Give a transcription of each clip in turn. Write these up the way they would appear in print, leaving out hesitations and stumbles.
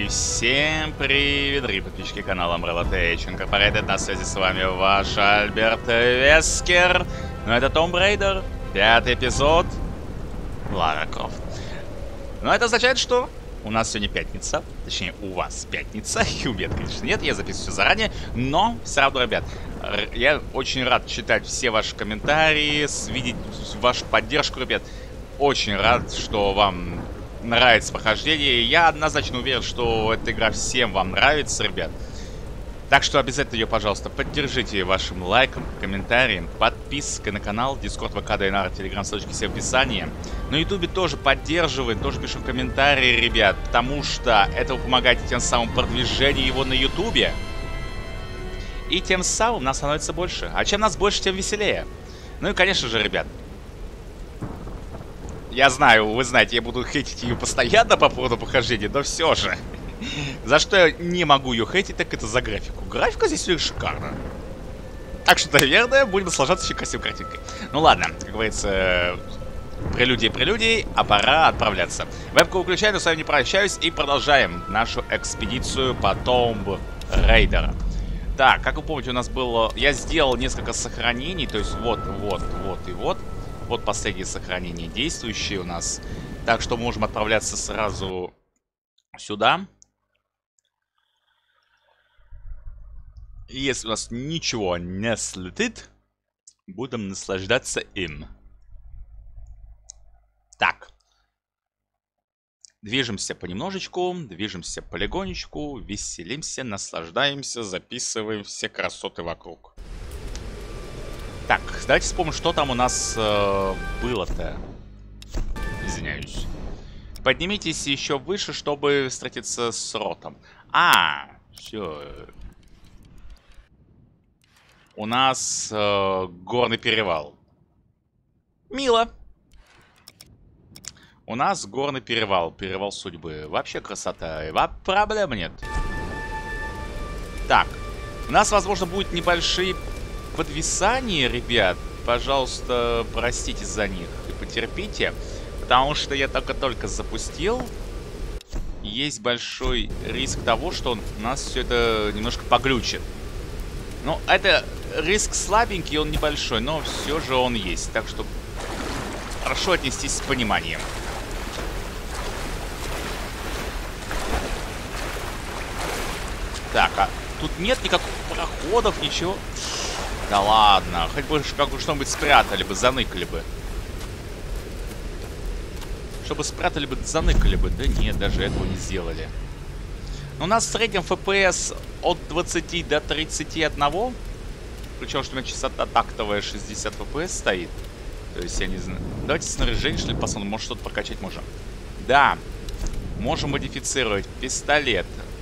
Всем привет, дорогие подписчики канала Umbrella Tech Incorporated. На связи с вами ваш Альберт Вескер. Ну, это Tomb Raider, 5-й эпизод, Лара Крофт. Но это означает, что у нас сегодня пятница. Точнее, у вас пятница. И у меня, конечно, нет, я записываю все заранее. Но все равно, ребят, я очень рад читать все ваши комментарии, видеть вашу поддержку, ребят. Очень рад, что вам нравится прохождение. Я однозначно уверен, что эта игра всем вам нравится, ребят. Так что обязательно ее, пожалуйста, поддержите вашим лайком, комментарием, подпиской на канал, Discord, ВК, DNR, Telegram, ссылочки все в описании. На Ютубе тоже поддерживаем, тоже пишем комментарии, ребят, потому что это вы помогаете тем самым продвижению его на Ютубе. И тем самым нас становится больше. А чем нас больше, тем веселее. Ну и, конечно же, ребят, я знаю, вы знаете, я буду хейтить ее постоянно по поводу прохождения, но все же. За что я не могу ее хейтить, так это за графику. Графика здесь шикарна. Так что, наверное, будем наслаждаться еще красивой картинкой. Ну ладно, как говорится, прелюдий, а пора отправляться. Вебку выключаю, но с вами не прощаюсь и продолжаем нашу экспедицию по Tomb Raider. Так, как вы помните, у нас было... Я сделал несколько сохранений, то есть вот и вот. Вот последние сохранения действующие у нас. Так что можем отправляться сразу сюда. И если у нас ничего не слетит, будем наслаждаться им. Так. Движемся понемножечку, движемся полигонечку, веселимся, наслаждаемся, записываем все красоты вокруг. Так, давайте вспомним, что там у нас было-то. Извиняюсь. Поднимитесь еще выше, чтобы встретиться с Ротом. Все. У нас горный перевал. Мило. У нас горный перевал. Перевал судьбы. Вообще красота. Проблем нет. Так. У нас, возможно, будут небольшие подвисания, ребят. Пожалуйста, простите за них и потерпите. Потому что я только запустил. Есть большой риск того, что у нас все это немножко поглючит. Ну, это риск слабенький, он небольшой, но все же он есть. Так что прошу отнестись с пониманием. Так, а тут нет никаких проходов, ничего. Да ладно, хоть бы что-нибудь спрятали бы, заныкали бы. Чтобы спрятали бы, заныкали бы. Да нет, даже этого не сделали. Но у нас в среднем FPS от 20 до 31. Причем, что у меня частота тактовая 60 FPS стоит. То есть, я не знаю. Давайте снаряжение, что ли, посмотрим. Может, что-то прокачать можем. Да. Можем модифицировать пистолет.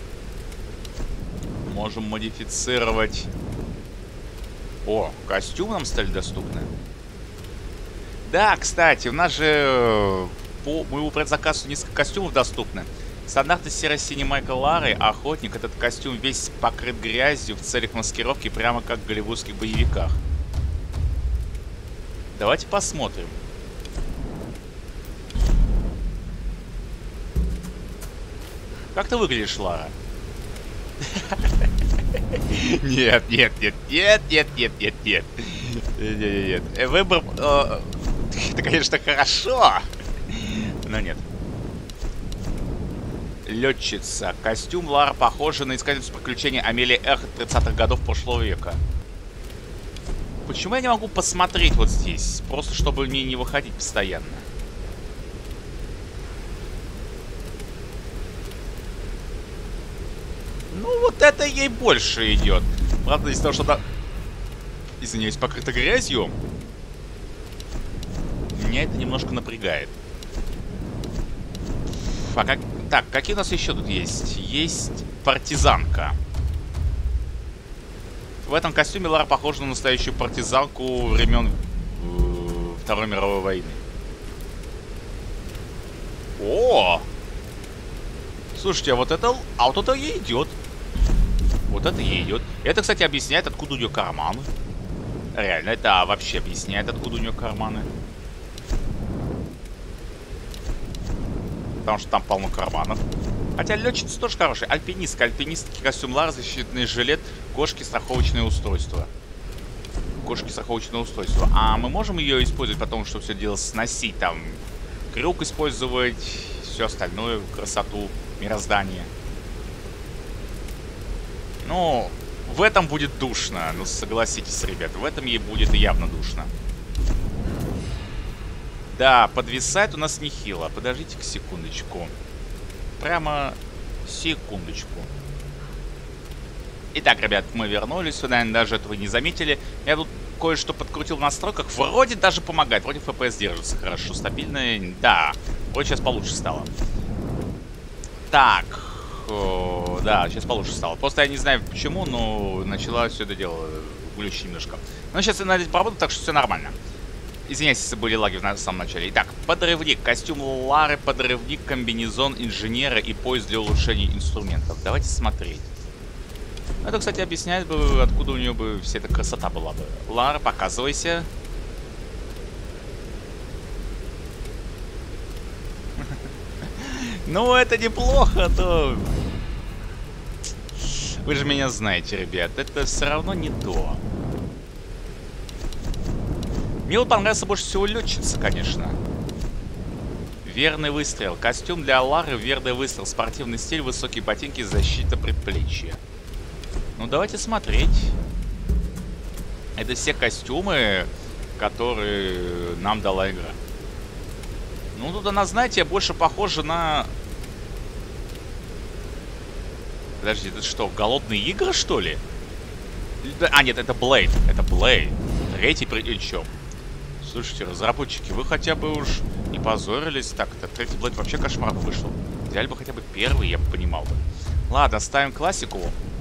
Можем модифицировать... О, костюмы нам стали доступны. Да, кстати, у нас же по моему предзаказу несколько костюмов доступны. Стандартный серо-синий майка Лары, охотник. Этот костюм весь покрыт грязью в целях маскировки, прямо как в голливудских боевиках. Давайте посмотрим. Как ты выглядишь, Лара? Нет. Выбор... Это, конечно, хорошо. Но нет. Летчица. Костюм Лара похожа на искательницу приключений Амелии Эхот 30-х годов прошлого века. Почему я не могу посмотреть вот здесь? Просто чтобы мне не выходить постоянно. Ну, вот это ей больше идет. Правда, из-за того, что она... Извиняюсь, покрыта грязью. Меня это немножко напрягает. А как... Так, какие у нас еще тут есть? Есть партизанка. В этом костюме Лара похожа на настоящую партизанку времен Второй мировой войны. О! Слушайте, а вот это... А вот это ей идет. Вот это ей идет. Это, кстати, объясняет, откуда у нее карманы. Реально, это вообще объясняет, откуда у нее карманы. Потому что там полно карманов. Хотя летчица тоже хорошая. Альпинистка. Альпинистский костюм Лары, защитный жилет, кошки, страховочное устройство. Кошки, страховочное устройство. А мы можем ее использовать потом, чтобы все дело сносить? Там крюк использовать, все остальное, красоту мироздания. Ну, в этом будет душно. Ну, согласитесь, ребят, в этом ей будет явно душно. Да, подвисает у нас нехило. Подождите-ка секундочку. Прямо секундочку. Итак, ребят, мы вернулись. Вы, наверное, даже этого не заметили. Я тут кое-что подкрутил в настройках. Вроде даже помогает. Вроде FPS держится хорошо, стабильно. Да, вроде сейчас получше стало. Так. Да, сейчас получше стало. Просто я не знаю почему, но начала все это дело глючить немножко. Но сейчас я надеюсь поработаю, так что все нормально. Извиняюсь, если были лаги в самом начале. Итак, подрывник, костюм Лары, подрывник, комбинезон инженера и поезд для улучшения инструментов. Давайте смотреть. Это, кстати, объясняет бы, откуда у нее бы вся эта красота была бы. Лара, показывайся. Ну, это неплохо, то... Вы же меня знаете, ребят. Это все равно не то. Мне вот понравился больше всего летчица, конечно. Верный выстрел. Костюм для Лары, верный выстрел. Спортивный стиль, высокие ботинки, защита предплечья. Ну, давайте смотреть. Это все костюмы, которые нам дала игра. Ну, тут она, знаете, больше похожа на... Подожди, это что, голодные игры, что ли? А, нет, это Blade. Это Blade. Третий причем. Слушайте, разработчики, вы хотя бы уж не позорились. Так-то третий Blade вообще кошмар вышел. Взяли бы хотя бы первый, я бы понимал бы. Ладно, оставим классику.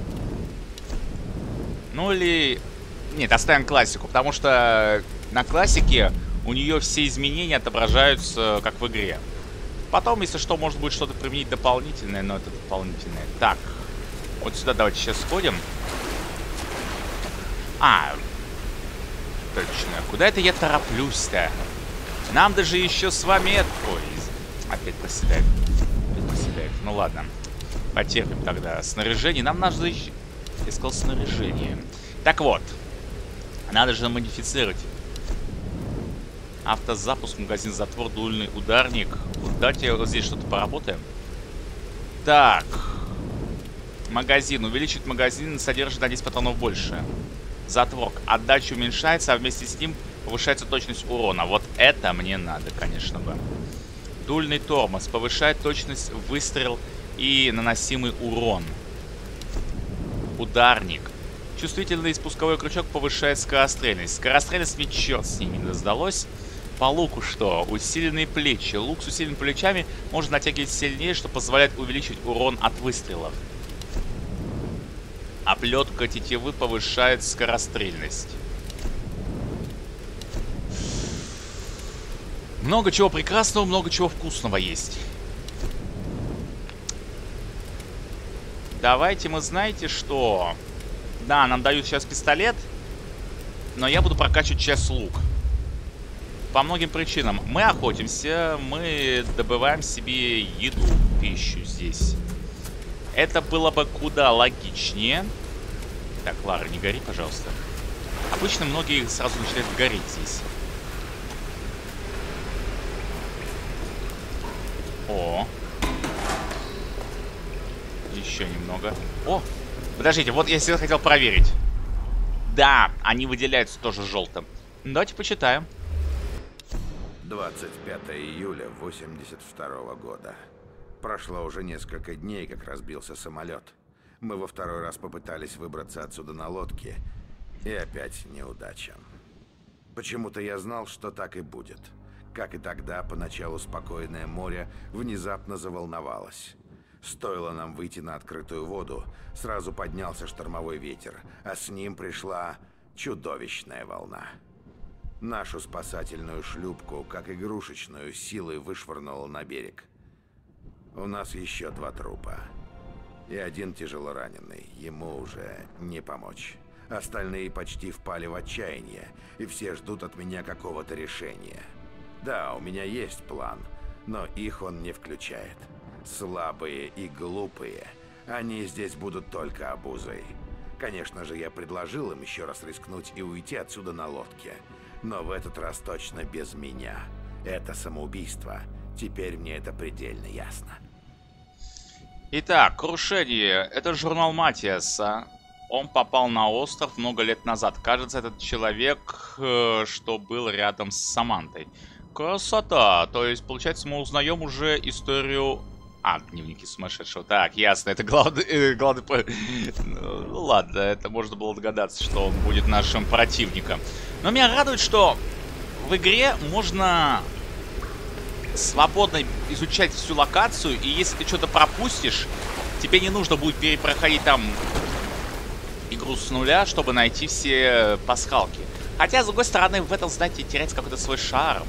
Ну или... Нет, оставим классику, потому что на классике у нее все изменения отображаются, как в игре. Потом, если что, может будет что-то применить дополнительное, но это дополнительное. Так, вот сюда давайте сейчас сходим. А, точно. Куда это я тороплюсь-то? Нам даже еще с вами... Ой, опять проседает. Опять проседает. Ну ладно. Потерпим тогда. Снаряжение. Нам надо... Я сказал снаряжение. Так вот. Надо же модифицировать. Автозапуск, магазин, затвор, дульный ударник. Вот давайте вот здесь что-то поработаем. Так. Магазин. Увеличить магазин, содержит на 10 патронов больше. Затвор. Отдача уменьшается, а вместе с ним повышается точность урона. Вот это мне надо, конечно бы. Дульный тормоз. Повышает точность выстрел и наносимый урон. Ударник. Чувствительный спусковой крючок повышает скорострельность. Скорострельность мне черт с ними не сдалось. По луку что? Усиленные плечи. Лук с усиленными плечами можно натягивать сильнее, что позволяет увеличить урон от выстрелов. Оплетка тетивы повышает скорострельность. Много чего прекрасного, много чего вкусного есть. Давайте мы, знаете что... Да, нам дают сейчас пистолет, но я буду прокачивать сейчас лук. По многим причинам. Мы охотимся, мы добываем себе еду, пищу здесь. Это было бы куда логичнее. Так, Лара, не гори, пожалуйста. Обычно многие сразу начинают гореть здесь. О. Еще немного. О! Подождите, вот я всегда хотел проверить. Да, они выделяются тоже желтым. Давайте почитаем. 25 июля 82 года. Прошло уже несколько дней, как разбился самолет. Мы во второй раз попытались выбраться отсюда на лодке. И опять неудача. Почему-то я знал, что так и будет. Как и тогда, поначалу спокойное море внезапно заволновалось. Стоило нам выйти на открытую воду, сразу поднялся штормовой ветер, а с ним пришла чудовищная волна. Нашу спасательную шлюпку, как игрушечную, силой вышвырнуло на берег. У нас еще 2 трупа. И 1 тяжело раненый, ему уже не помочь. Остальные почти впали в отчаяние, и все ждут от меня какого-то решения. Да, у меня есть план, но их он не включает. Слабые и глупые. Они здесь будут только обузой. Конечно же, я предложил им еще раз рискнуть и уйти отсюда на лодке. Но в этот раз точно без меня. Это самоубийство. Теперь мне это предельно ясно. Итак, крушение. Это журнал Матиаса. Он попал на остров много лет назад. Кажется, этот человек, что был рядом с Самантой. Красота. То есть, получается, мы узнаем уже историю... дневники сумасшедшего. Так, ясно, это главный... Ну ладно, это можно было догадаться, что он будет нашим противником. Но меня радует, что в игре можно свободно изучать всю локацию, и если ты что-то пропустишь, тебе не нужно будет перепроходить там игру с нуля, чтобы найти все пасхалки. Хотя, с другой стороны, в этом, знаете, теряется какой-то свой шарм.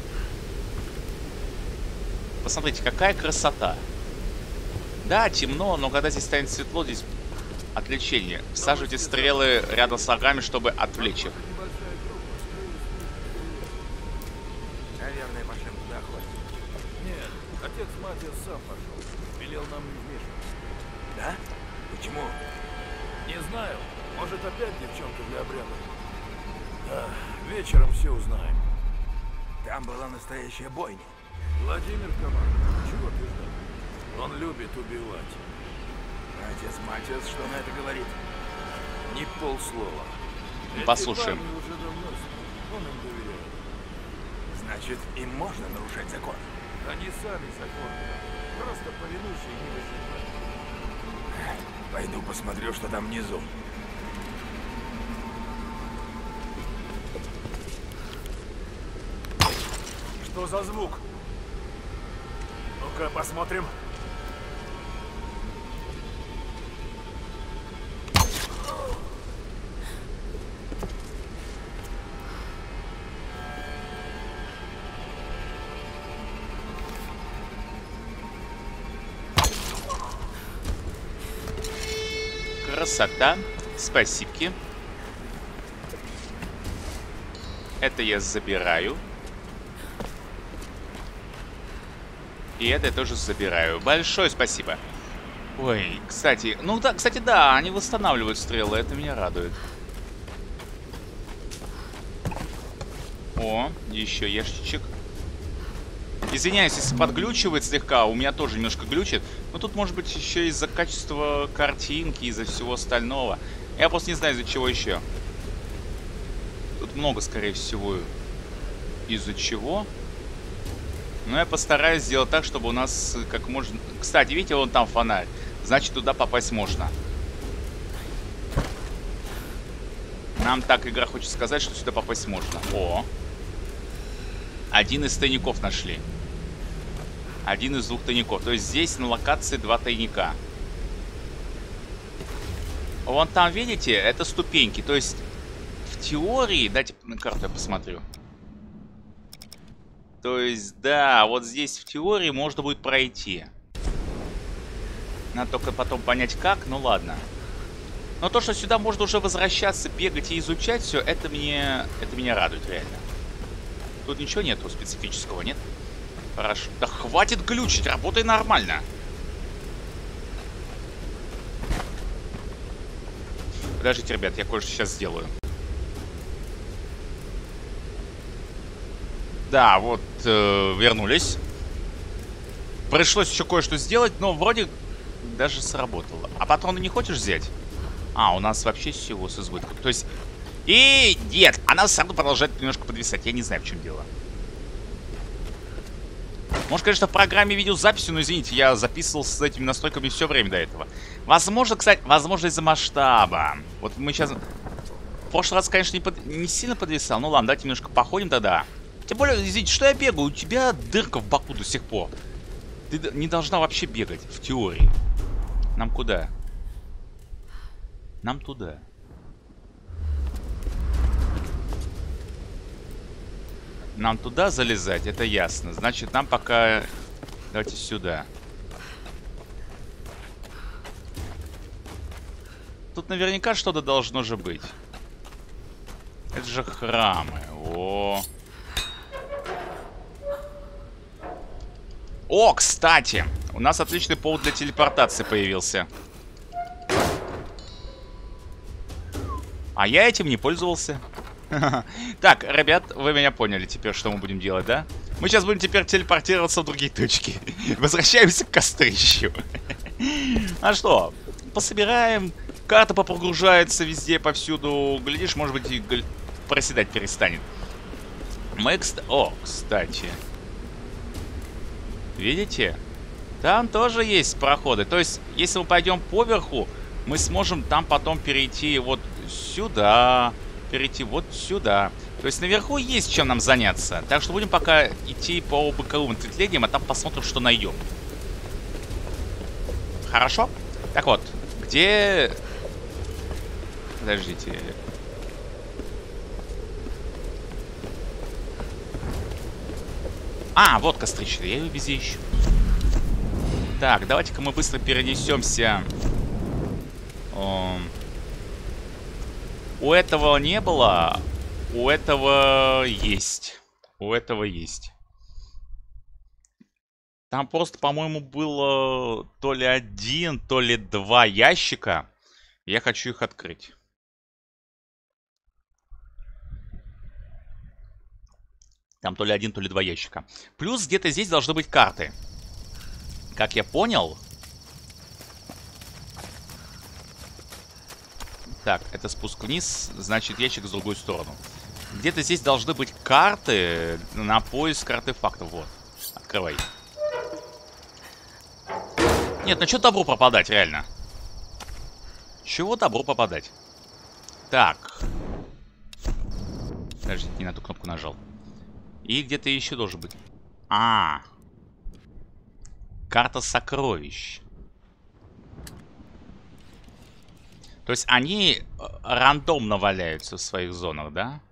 Посмотрите, какая красота. Да, темно, но когда здесь станет светло, здесь отвлечение. Всаживайте стрелы рядом с врагами, чтобы отвлечь их. Наверное, пошлем туда охотиться. Нет, отец Матиас сам пошел. Велел нам не вмешиваться. Да? Почему? Не знаю. Может, опять девчонка для обряда. Да, вечером все узнаем. Там была настоящая бойня. Владимир командует. Чего ты ждал? Он любит убивать. Отец Матиас что на это говорит? Ни полслова. Эти Послушаем. парни уже давно с ним. Он им доверяет. Значит, им можно нарушать закон? Они сами законны. Просто повинуйся и не возникай. Пойду посмотрю, что там внизу. Что за звук? Ну-ка, посмотрим. Красота. Спасибо. Это я забираю. И это я тоже забираю. Большое спасибо. Ой, кстати, да, они восстанавливают стрелы, это меня радует. О, еще ящичек. Извиняюсь, если подглючивает слегка, у меня тоже немножко глючит. Но тут может быть еще из-за качества картинки, из-за всего остального. Я просто не знаю, из-за чего еще. Тут много, скорее всего, из-за чего. Но я постараюсь сделать так, чтобы у нас как можно... Кстати, видите, вон там фонарь. Значит, туда попасть можно. Нам так игра хочет сказать, что сюда попасть можно. О! Один из тайников нашли. Один из двух тайников. То есть здесь на локации два тайника. Вон там, видите, это ступеньки. То есть в теории... Дайте на карту я посмотрю. То есть, да, вот здесь в теории можно будет пройти. Надо только потом понять как, ну ладно. Но то, что сюда можно уже возвращаться, бегать и изучать все, это меня радует реально. Тут ничего нету специфического, нет? Хорошо. Да хватит глючить, работай нормально. Подождите, ребят, я кое-что сейчас сделаю. Да, вот, вернулись. Пришлось еще кое-что сделать, но вроде даже сработало. А патроны не хочешь взять? А, у нас вообще всего с избытком. То есть... И нет, она все равно продолжает немножко подвисать. Я не знаю, в чем дело. Может, конечно, в программе видеозаписи, но извините, я записывал с этими настройками все время до этого. Возможно, кстати, возможно, из-за масштаба. Вот мы сейчас... В прошлый раз, конечно, не сильно подвисал. Ну ладно, давайте немножко походим тогда. Тем более, извините, что я бегаю? У тебя дырка в боку до сих пор. Ты не должна вообще бегать, в теории. Нам куда? Нам туда. Нам туда залезать, это ясно. Значит, нам пока... Давайте сюда. Тут наверняка что-то должно же быть. Это же храмы. О, кстати! У нас отличный повод для телепортации появился. А я этим не пользовался. Так, ребят, вы меня поняли теперь, что мы будем делать, да? Мы сейчас будем теперь телепортироваться в другие точки. Возвращаемся к кострищу. А что? Пособираем. Карта попрогружается везде, повсюду. Глядишь, может быть, и проседать перестанет. О, кстати. Видите? Там тоже есть проходы. То есть, если мы пойдем поверху, мы сможем там потом перейти вот сюда, перейти вот сюда. То есть наверху есть чем нам заняться. Так что будем пока идти по боковым ответвлениям, а там посмотрим, что найдем. Хорошо? Так вот, где... Подождите. А, вот кострища, я ее везде ищу. Так, давайте-ка мы быстро перенесемся. У этого не было, у этого есть. У этого есть. Там просто, по-моему, было то ли 1, то ли 2 ящика. Я хочу их открыть. Там то ли 1, то ли 2 ящика. Плюс где-то здесь должны быть карты. Как я понял... Так, это спуск вниз, значит ящик с другой стороны. Где-то здесь должны быть карты на поиск артефактов. Вот, открывай. Нет, ну что добру пропадать, реально? Чего добру попадать? Так. Подождите, не на ту кнопку нажал. И где-то еще должен быть. Карта сокровищ. То есть они рандомно валяются в своих зонах, да?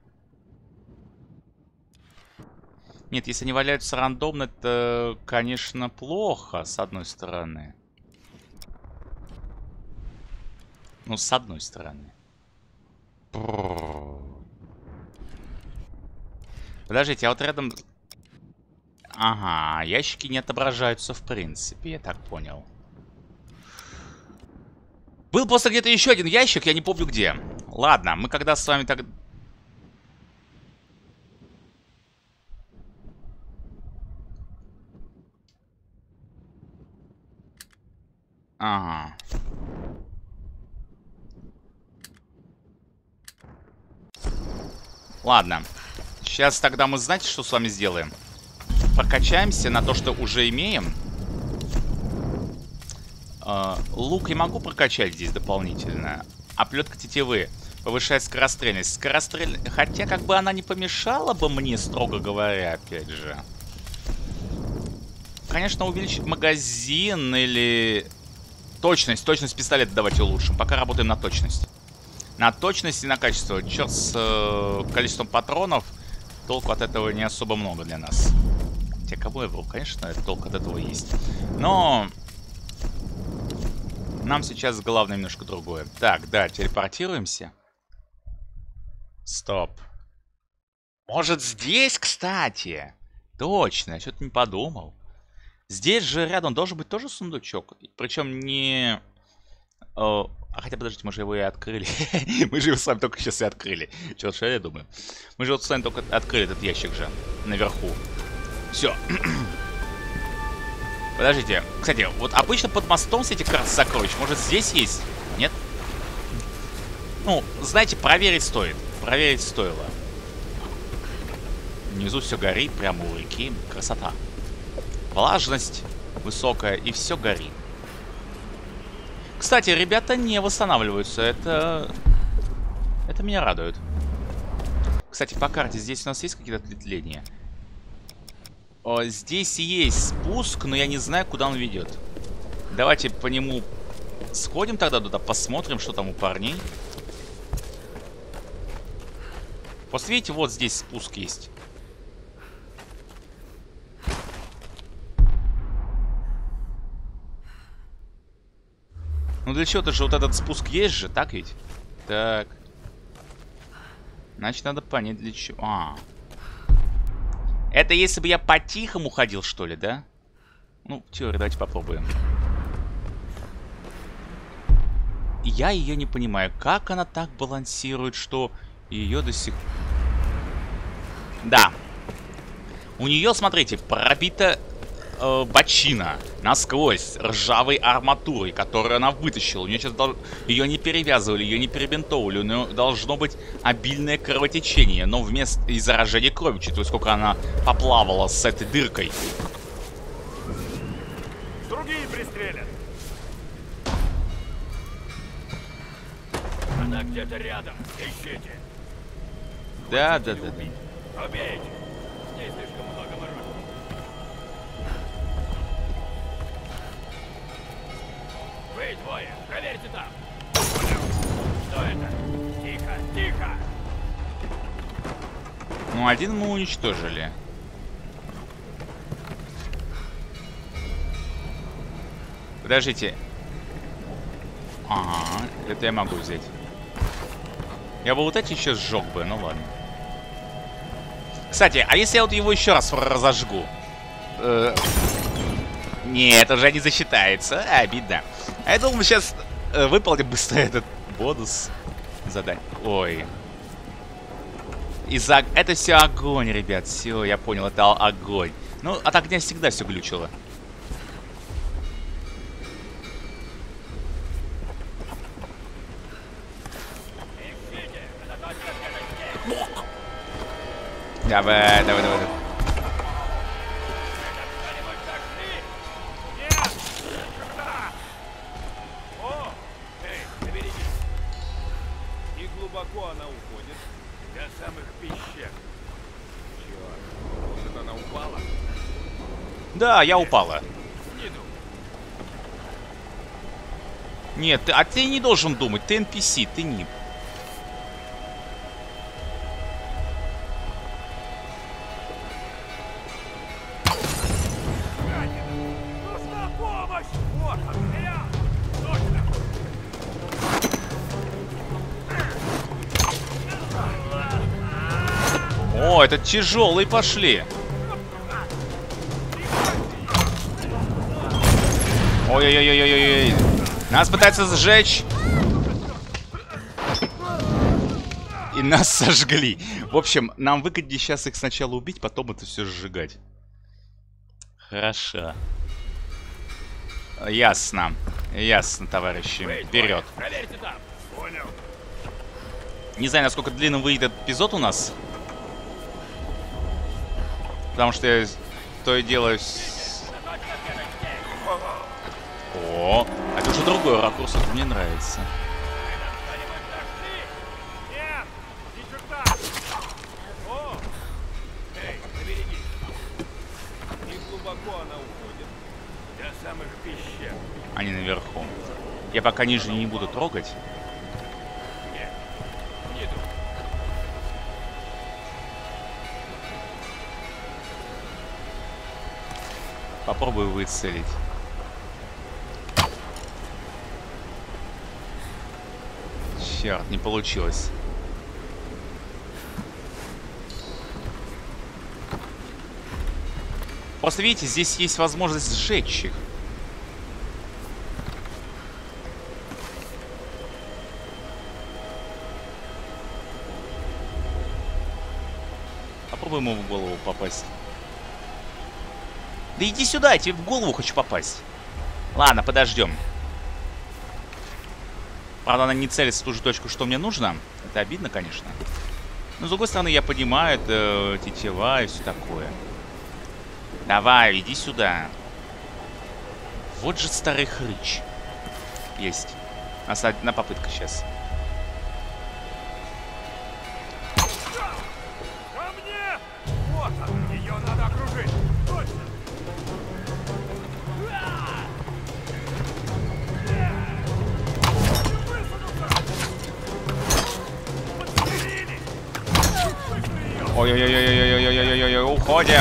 Нет, если они валяются рандомно, это, конечно, плохо, с одной стороны. Ну, с одной стороны. Подождите, а вот рядом... Ага, ящики не отображаются в принципе, я так понял. Был просто где-то еще один ящик, я не помню где. Ладно, мы когда с вами так... Ага. Ладно. Сейчас тогда мы, знаете, что с вами сделаем? Прокачаемся на то, что уже имеем. Лук я могу прокачать здесь дополнительно. А плетка тетивы повышает скорострельность. Хотя как бы она не помешала бы мне, строго говоря, опять же. Конечно, увеличить магазин или... Точность пистолета давайте улучшим. Пока работаем на точность. На точность и на качество. Черт с количеством патронов. Толку от этого не особо много для нас. Хотя кого я вру? Конечно, толк от этого есть. Но... Нам сейчас главное немножко другое. Так, да, телепортируемся. Стоп. Может, здесь, кстати? Точно, я что-то не подумал. Здесь же рядом должен быть тоже сундучок. Причем не... хотя, подождите, мы же его и открыли. Мы же его с вами только сейчас и открыли. Черт, что я думаю. Мы же вот с вами только открыли этот ящик же. Наверху. Все. Подождите. Кстати, вот обычно под мостом с этих карт сокровищ. Может, здесь есть? Нет? Ну, знаете, проверить стоит. Проверить стоило. Внизу все горит, прямо у реки. Красота. Влажность высокая, и все горит. Кстати, ребята не восстанавливаются. Это меня радует. Кстати, по карте здесь у нас есть какие-то ответвления? Здесь есть спуск, но я не знаю, куда он ведет. Давайте по нему сходим тогда туда, посмотрим, что там у парней. Просто видите, вот здесь спуск есть. Ну для чего-то же вот этот спуск есть же, так ведь? Так. Значит, надо понять для чего. Это если бы я по-тихому ходил, что ли, да? Ну, теорию давайте попробуем. Я ее не понимаю, как она так балансирует, что ее до сих... Да. У нее, смотрите, пробита бочина насквозь ржавой арматурой, которую она вытащила. У нее сейчас ее не перевязывали, ее не перебинтовывали. У нее должно быть обильное кровотечение, но вместо и заражения крови, учитывая, сколько она поплавала с этой дыркой. Другие пристрелят. Она где-то рядом. Ищите. Да. Убейте. С ней слишком много мороки. Вы двое, проверьте там. Что это? Тихо. Ну, один мы уничтожили. Подождите. Ага, это я могу взять. Я бы вот эти еще сжег бы, ну ладно. Кстати, а если я вот его еще раз разожгу? Нет, уже не засчитается. Обидно. А я думал, сейчас выполним быстро этот бонус задание. Ой. Это все огонь, ребят. Все, я понял, это огонь. Ну, от огня всегда все глючило. Давай. О! Эй, заберегись. И глубоко она уходит. До самых пещер. Черт, может она упала? Да, я упала. Снизу. Нет, ты не должен думать. Ты NPC, ты не... Нужна помощь! Вот он, я! Точно! О, это тяжелые пошли. Ой-ой-ой-ой-ой-ой. Нас пытаются сжечь. И нас сожгли. В общем, нам выгоднее сейчас их сначала убить, потом это все сжигать. Хорошо. Ясно. Ясно, товарищи. Вперед. Проверьте там. Понял. Не знаю, насколько длинным выйдет эпизод у нас. Потому что я то и делаю... О, это уже другой ракурс, это мне нравится. Нет, ни черта. О! Эй, заберегись. И глубоко она уходит. До самых пещер. Они наверху. Я пока ниже не буду трогать. Нет, снизу. Попробую выцелить. Черт, не получилось. Просто видите, здесь есть возможность сжечь их. Попробуем ему в голову попасть. Да иди сюда, я тебе в голову хочу попасть. Ладно, подождем. Правда, она не целится в ту же точку, что мне нужно. Это обидно, конечно. Но, с другой стороны, я понимаю, это тетива и все такое. Давай, иди сюда. Вот же старый хрыч. Есть. Одна попытка сейчас. Ко мне! Вот он, ее надо окружить. Точно. Подстрелили! Ой-ой-ой-ой-ой-ой-ой-ой-ой-ой, уходим.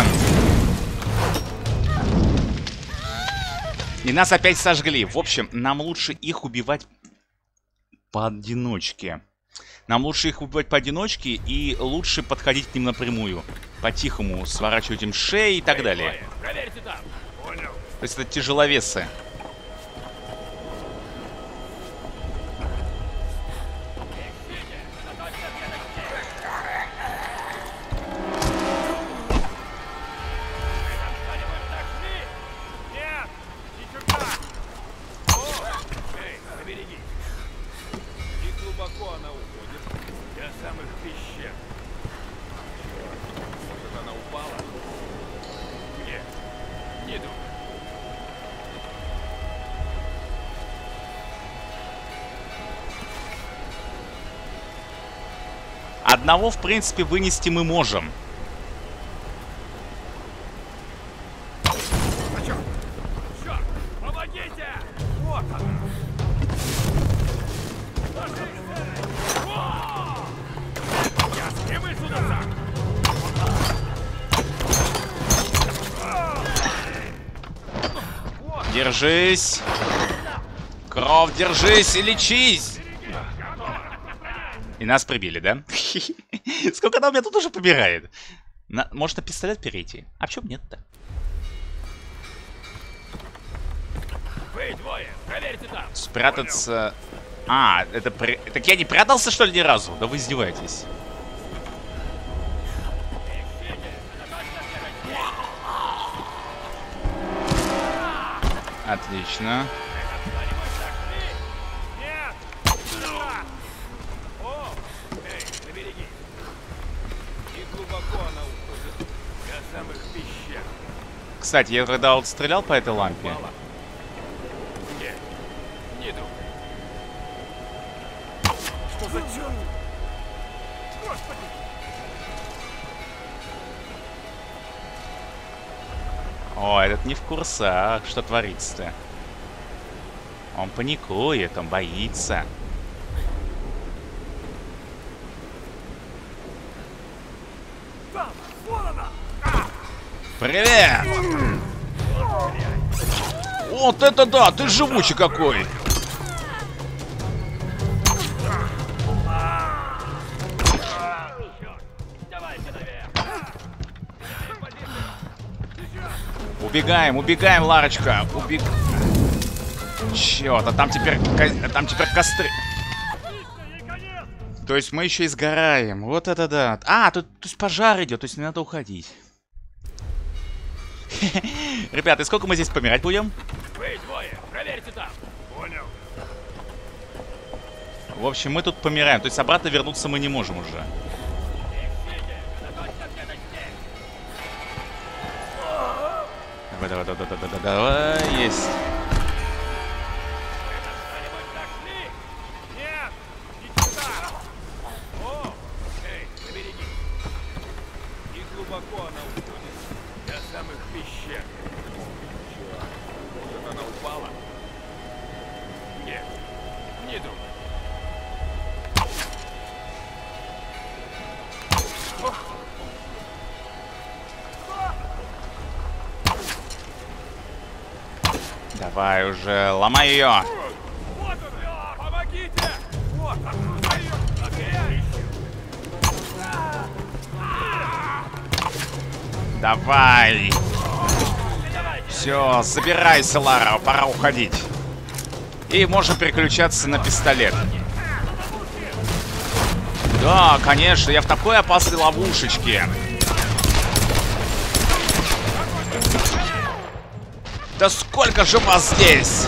И нас опять сожгли. В общем, нам лучше их убивать поодиночке. Нам лучше их убивать поодиночке и лучше подходить к ним напрямую. По-тихому сворачивать им шеи и так далее. Проверьте там. Понял. То есть это тяжеловесы. Одного, в принципе, вынести мы можем. Черт! Помогите! Вот он! Я сниму сюда! Держись! Кровь, держись и лечись! И нас прибили, да? Сколько там у меня тут уже помирает? Может на пистолет перейти? А почему нет-то? Вы двое, проверьте там. Спрятаться... А, это... Так я не прятался, что ли, ни разу? Да вы издеваетесь. Отлично. Кстати, я когда вот стрелял по этой лампе. Не думаю. Что за черт? Господи! О, этот не в курсах, что творится-то. Он паникует, он боится. Там, вон она! Привет! Вот это да, ты живучий какой! Убегаем, убегаем, Ларочка! Чёрт, а там теперь костры. То есть мы еще и сгораем. Вот это да. А, тут то есть пожар идет, то есть не надо уходить. Ребята, и сколько мы здесь помирать будем? Вы двое, проверьте там. Понял. В общем, мы тут помираем. То есть обратно вернуться мы не можем уже. Давай, давай, давай, давай, давай, давай, есть. Нет, не сюда. О, эй, побереги. И глубоко она уходит. До самых пещер. Чего? Может, она упала? Нет, не думаю. Давай уже, ломай ее. Вот он! Помогите! Вот он! Давай. Все, забирайся, Лара, пора уходить. И можем переключаться на пистолет. Да, конечно, я в такой опасной ловушечке. Да сколько же вас здесь?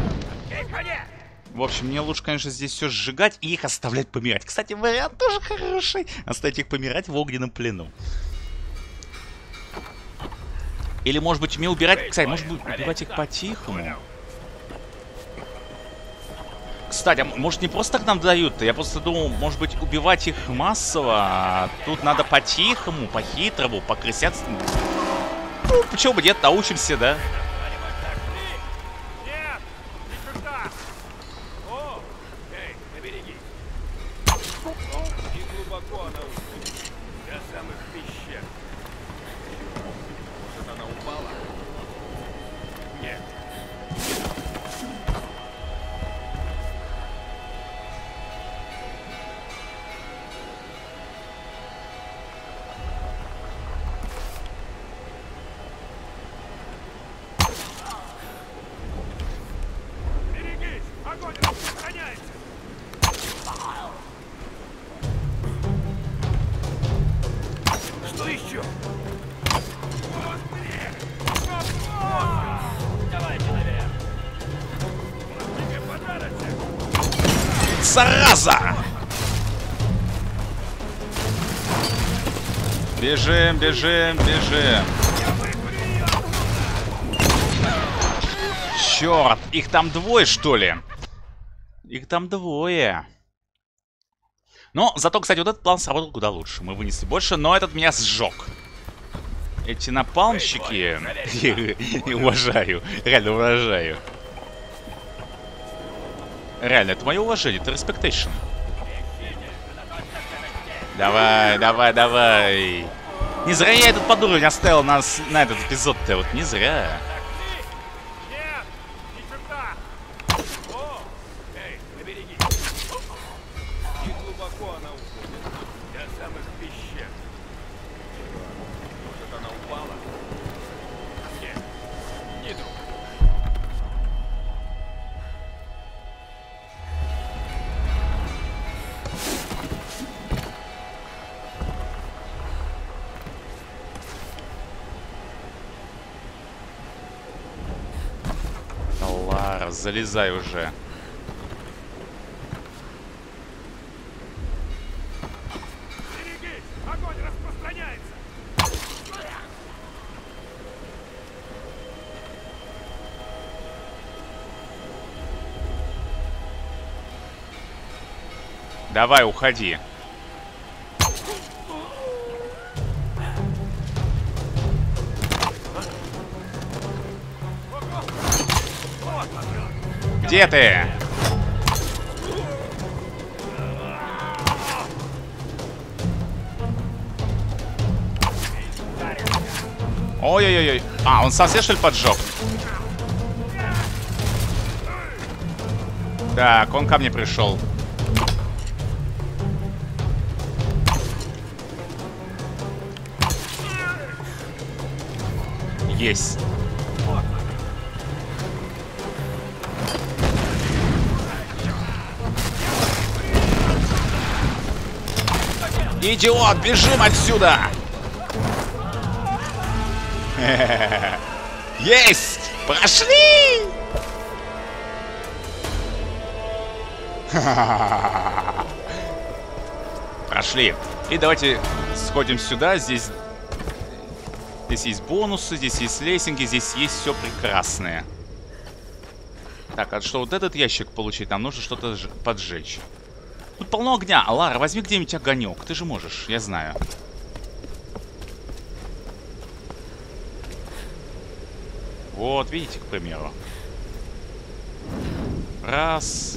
В общем, мне лучше, конечно, здесь все сжигать и их оставлять помирать. Кстати, вариант тоже хороший. Оставить их помирать в огненном плену. Или, может быть, мне убирать... Кстати, может быть, убивать их по-тихому. Кстати, а может не просто так нам дают-то? Я просто думал, может быть, убивать их массово. А тут надо по-тихому, по-хитрому, по-крестьянскому. Ну, почему бы нет, научимся, да? зараза! Бежим, бежим, бежим. Черт, их там двое, что ли? Их там двое. Но зато, кстати, вот этот план сработал куда лучше. Мы вынесли больше, но этот меня сжег. Эти напалмщики... Уважаю. Реально уважаю. Реально, это мое уважение. Это респектейшн. Давай, давай, давай. Не зря я этот подуровень оставил на этот эпизод-то. Вот не зря. Лара, залезай уже. Берегись! Огонь распространяется! Давай, уходи. Где ты? Ой-ой-ой. А, он совсем, что ли, поджег? Так, он ко мне пришел. Есть. Идиот, бежим отсюда! Есть! Прошли! Прошли. И давайте сходим сюда. Здесь есть бонусы, здесь есть лесенки, здесь есть все прекрасное. Так, а что вот этот ящик получить? Нам нужно что-то поджечь. Тут полно огня. Лара, возьми где-нибудь огонек. Ты же можешь, я знаю. Вот, видите, к примеру. Раз.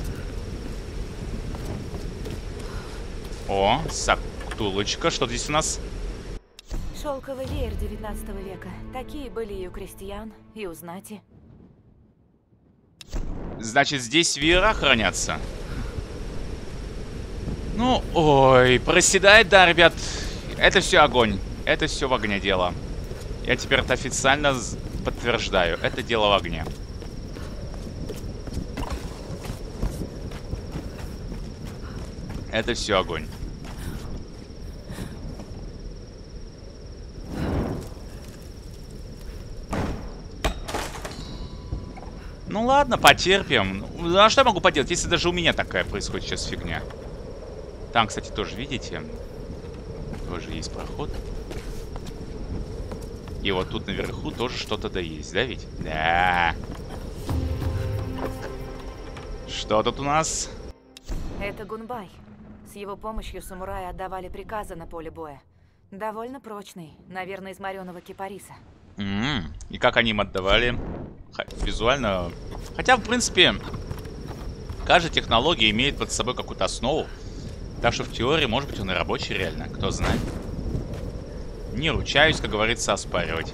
О, сактулочка. Что здесь у нас? Шелковый веер 19 века. Такие были и у крестьян, и у знати. Значит, здесь веера хранятся. Ну, ой, проседает, да, ребят. Это все огонь. Это все в огне дело. Я теперь это официально подтверждаю. Это дело в огне. Это все огонь. Ну ладно, потерпим. Ну, а что я могу поделать, если даже у меня такая происходит сейчас фигня? Там, кстати, тоже, видите? Тоже есть проход. И вот тут наверху тоже что-то да есть, да ведь? Да. Что тут у нас? Это Гунбай. С его помощью самураи отдавали приказы на поле боя. Довольно прочный, наверное, из мореного кипариса. И как они им отдавали? Визуально. Хотя, в принципе, каждая технология имеет под собой какую-то основу. Так что в теории, может быть, он и рабочий реально. Кто знает. Не ручаюсь, как говорится, оспаривать.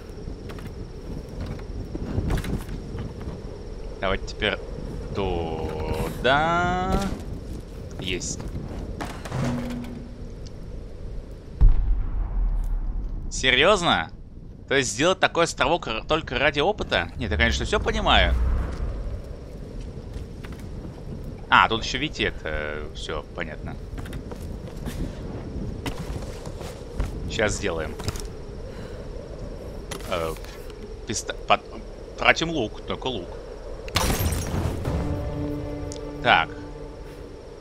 Давайте теперь туда. Есть. Серьезно? То есть сделать такой островок только ради опыта? Нет, я, конечно, все понимаю. А, тут еще, видите, это все понятно. Сейчас сделаем. Тратим лук, только лук. Так.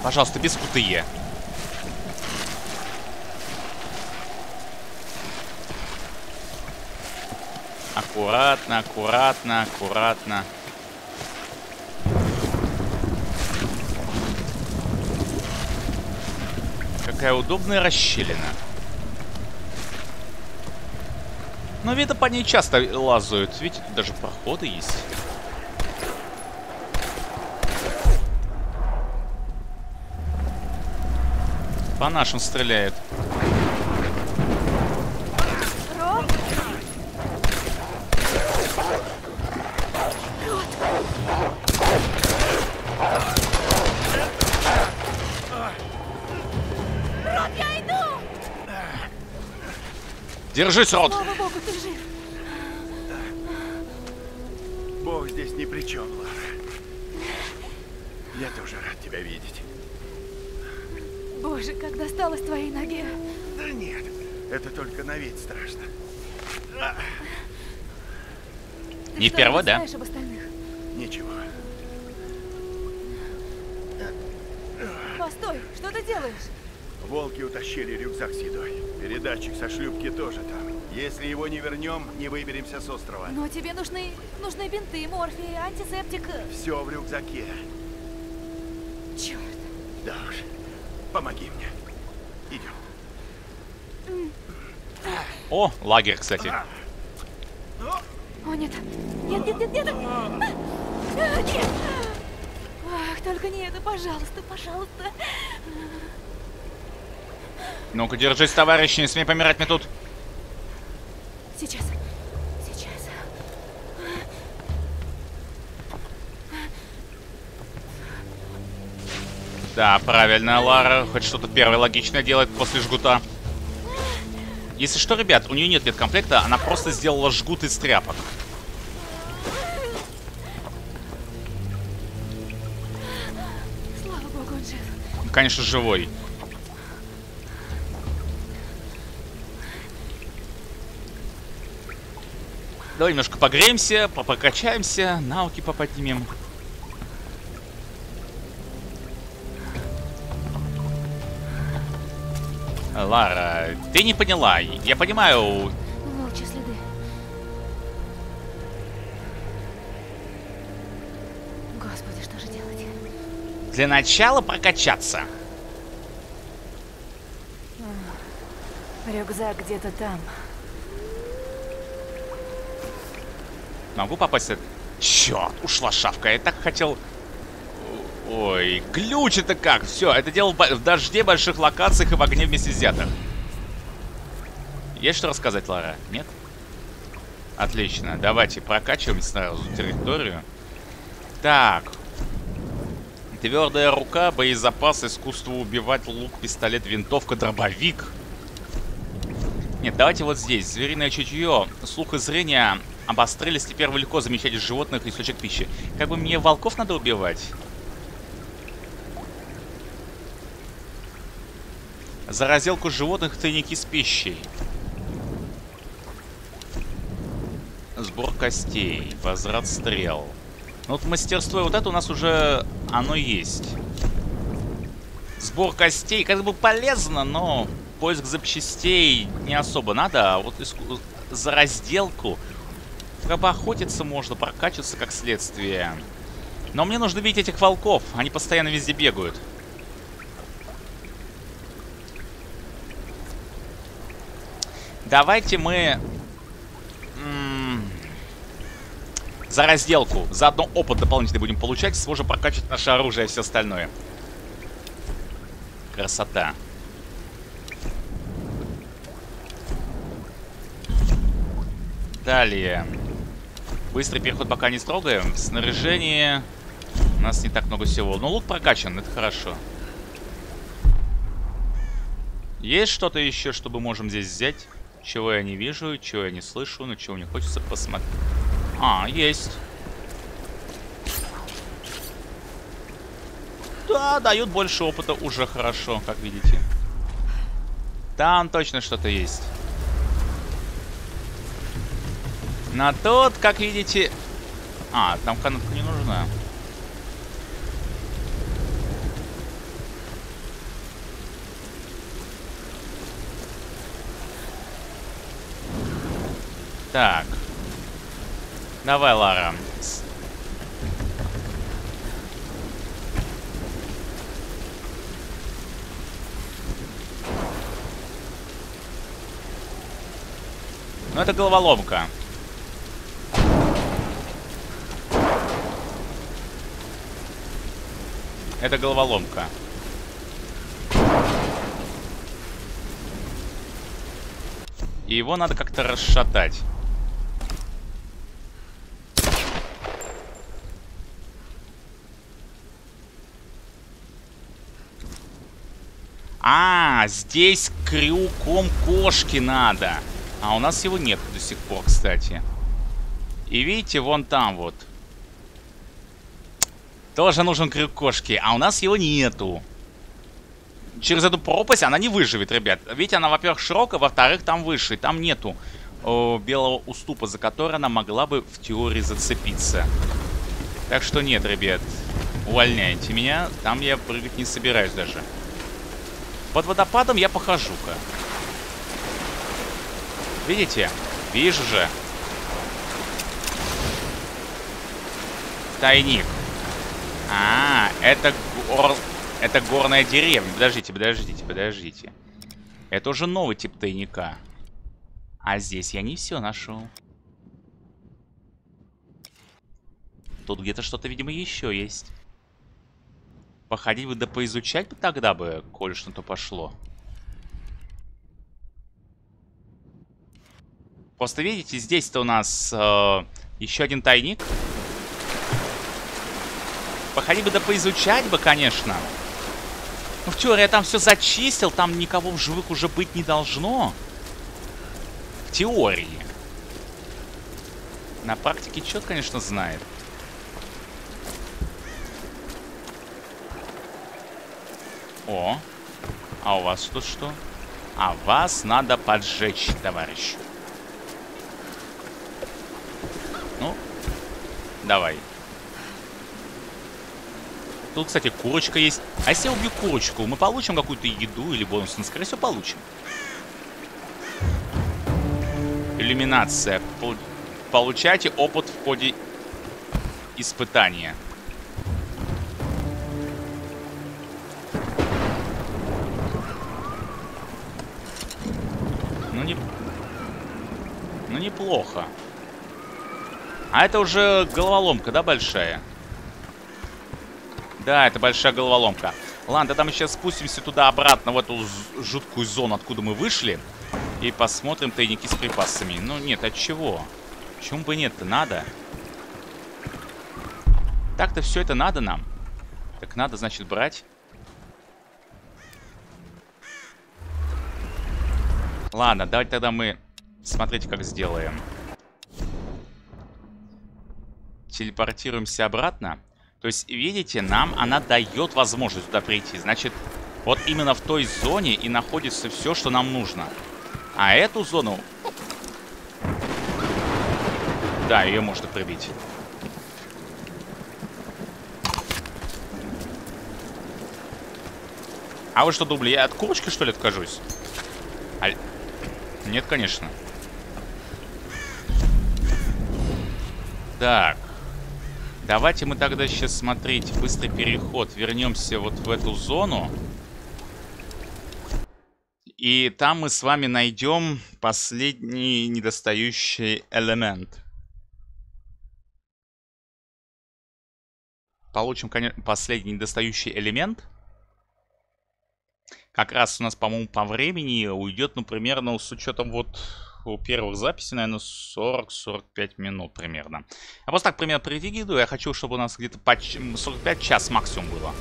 Пожалуйста, без КТЕ. Аккуратно, аккуратно, аккуратно. Какая удобная расщелина. Но видно, по ней часто лазают. Видите, тут даже проходы есть. По нашим стреляет. Держись, Рот! Слава богу, ты жив. Бог здесь ни при чем, Лара. Я тоже рад тебя видеть. Боже, как досталось твоей ноге. Да нет, это только на вид страшно. Ты Не впервой, да? знаешь об остальных? Ничего. Постой, что ты делаешь? Волки утащили рюкзак с едой. Передатчик со шлюпки тоже там. Если его не вернем, не выберемся с острова. Но тебе нужны бинты, морфий, антисептик. Все в рюкзаке. Черт. Да уж. Помоги мне. Идем. О, лагерь, кстати. О, нет. Нет, нет, нет, нет. Нет. Ах, только не это, пожалуйста, пожалуйста. Ну-ка, держись, товарищ, не смей помирать мне тут. Сейчас. Сейчас. Да, правильно, Лара. Хоть что-то первое логичное делает после жгута. Если что, ребят, у нее нет медкомплекта, она просто сделала жгут из тряпок. Слава богу, он жив. Конечно, живой. Давай немножко погреемся, прокачаемся, навыки поподнимем. Лара, ты не поняла. Я понимаю... Волчьи следы. Господи, что же делать? Для начала прокачаться. Рюкзак где-то там. Могу попасть? Черт, ушла шавка. Я так хотел... Ой, глюч это как? Все, это делал в дожде, больших локациях и в огне вместе взятых. Есть что рассказать, Лара? Нет? Отлично. Давайте прокачиваем сразу территорию. Так. Твердая рука, боезапас, искусство убивать, лук, пистолет, винтовка, дробовик. Нет, давайте вот здесь. Звериное чутье, слух и зрение обострились. Теперь легко замечать животных и источник пищи. Как бы мне волков надо убивать? За разделку животных тайники с пищей. Сбор костей. Возврат стрел. Ну вот мастерство вот это у нас уже оно есть. Сбор костей как бы полезно, но поиск запчастей не особо надо. А вот за разделку как бы охотиться можно, прокачиваться как следствие. Но мне нужно видеть этих волков. Они постоянно везде бегают. Давайте мы за разделку, заодно опыт дополнительный будем получать, сможем прокачивать наше оружие и все остальное. Красота. Далее. Быстрый переход пока не строгаем. Снаряжение. У нас не так много всего. Но лут прокачан, это хорошо. Есть что-то еще, что мы можем здесь взять? Чего я не вижу, чего я не слышу, но чего мне хочется посмотреть. А, есть. Да, дают больше опыта, уже хорошо, как видите. Там точно что-то есть. На тот, как видите... А, там канатка не нужна. Так. Давай, Лара. Ну, это головоломка. Это головоломка. И его надо как-то расшатать. А, здесь крюком кошки надо. А у нас его нет до сих пор, кстати. И видите, вон там вот. Тоже нужен крюк кошки, а у нас его нету. Через эту пропасть она не выживет, ребят. Видите, она, во-первых, широкая, во-вторых, там выше. Там нету белого уступа, за который она могла бы в теории зацепиться. Так что нет, ребят. Увольняйте меня. Там я прыгать не собираюсь даже. Под водопадом я похожу-ка. Видите? Вижу же. Тайник. А, это горная деревня. Подождите. Это уже новый тип тайника. А здесь я не все нашел. Тут где-то что-то, видимо, еще есть. Походить бы да поизучать бы тогда бы, коль что-то пошло. Просто видите, здесь-то у нас еще один тайник. Походить бы да поизучать бы, конечно. Ну, в теории я там все зачистил, там никого в живых уже быть не должно. В теории. На практике черт, конечно, знает. О, а у вас тут что? А вас надо поджечь, товарищ. Ну, давай. Тут, кстати, курочка есть. А если я убью курочку, мы получим какую-то еду или бонус? Ну, скорее всего, получим. Иллюминация. Получайте опыт в ходе испытания. Ну, неплохо. А это уже головоломка, да, большая? Да, это большая головоломка. Ладно, тогда мы сейчас спустимся туда-обратно, в эту жуткую зону, откуда мы вышли. И посмотрим тайники с припасами. Ну, нет, от чего? Почему бы нет-то? Надо. Так-то все это надо нам. Так надо, значит, брать. Ладно, давайте тогда мы... Смотрите, как сделаем. Телепортируемся обратно. То есть, видите, нам она дает возможность туда прийти. Значит, вот именно в той зоне и находится все, что нам нужно. А эту зону... Да, ее можно пробить. А вы что думали, я от курочки, что ли, откажусь? Нет, конечно. Так. Давайте мы тогда сейчас, смотрите, быстрый переход. Вернемся вот в эту зону. И там мы с вами найдем последний недостающий элемент. Получим, конечно, последний недостающий элемент. Как раз у нас, по-моему, по времени уйдет, ну, примерно, с учетом вот у первых записей, наверное, 40-45 минут примерно. Я просто так примерно префигидую. Я хочу, чтобы у нас где-то 45 час максимум было.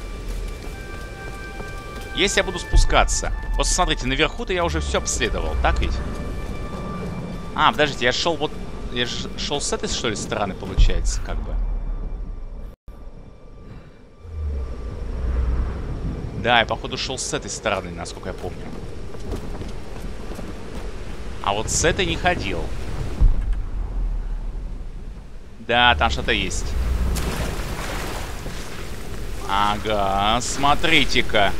Если я буду спускаться. Просто смотрите, наверху-то я уже все обследовал, так ведь? А, подождите, я шел вот... Я шел с этой, что ли, стороны, получается, как бы. Да, я, походу, шел с этой стороны, насколько я помню. А вот с этой не ходил. Да, там что-то есть. Ага, смотрите-ка.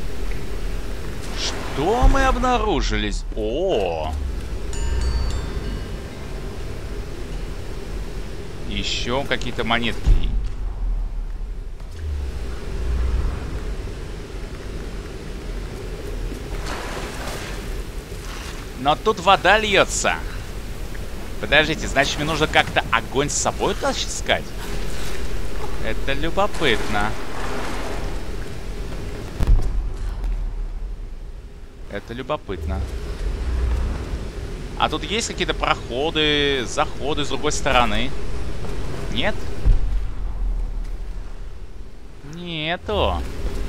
Что мы обнаружили? О! Еще какие-то монетки. Но тут вода льется. Подождите, значит, мне нужно как-то огонь с собой таскать? Это любопытно. Это любопытно. А тут есть какие-то проходы, заходы с другой стороны? Нет? Нету.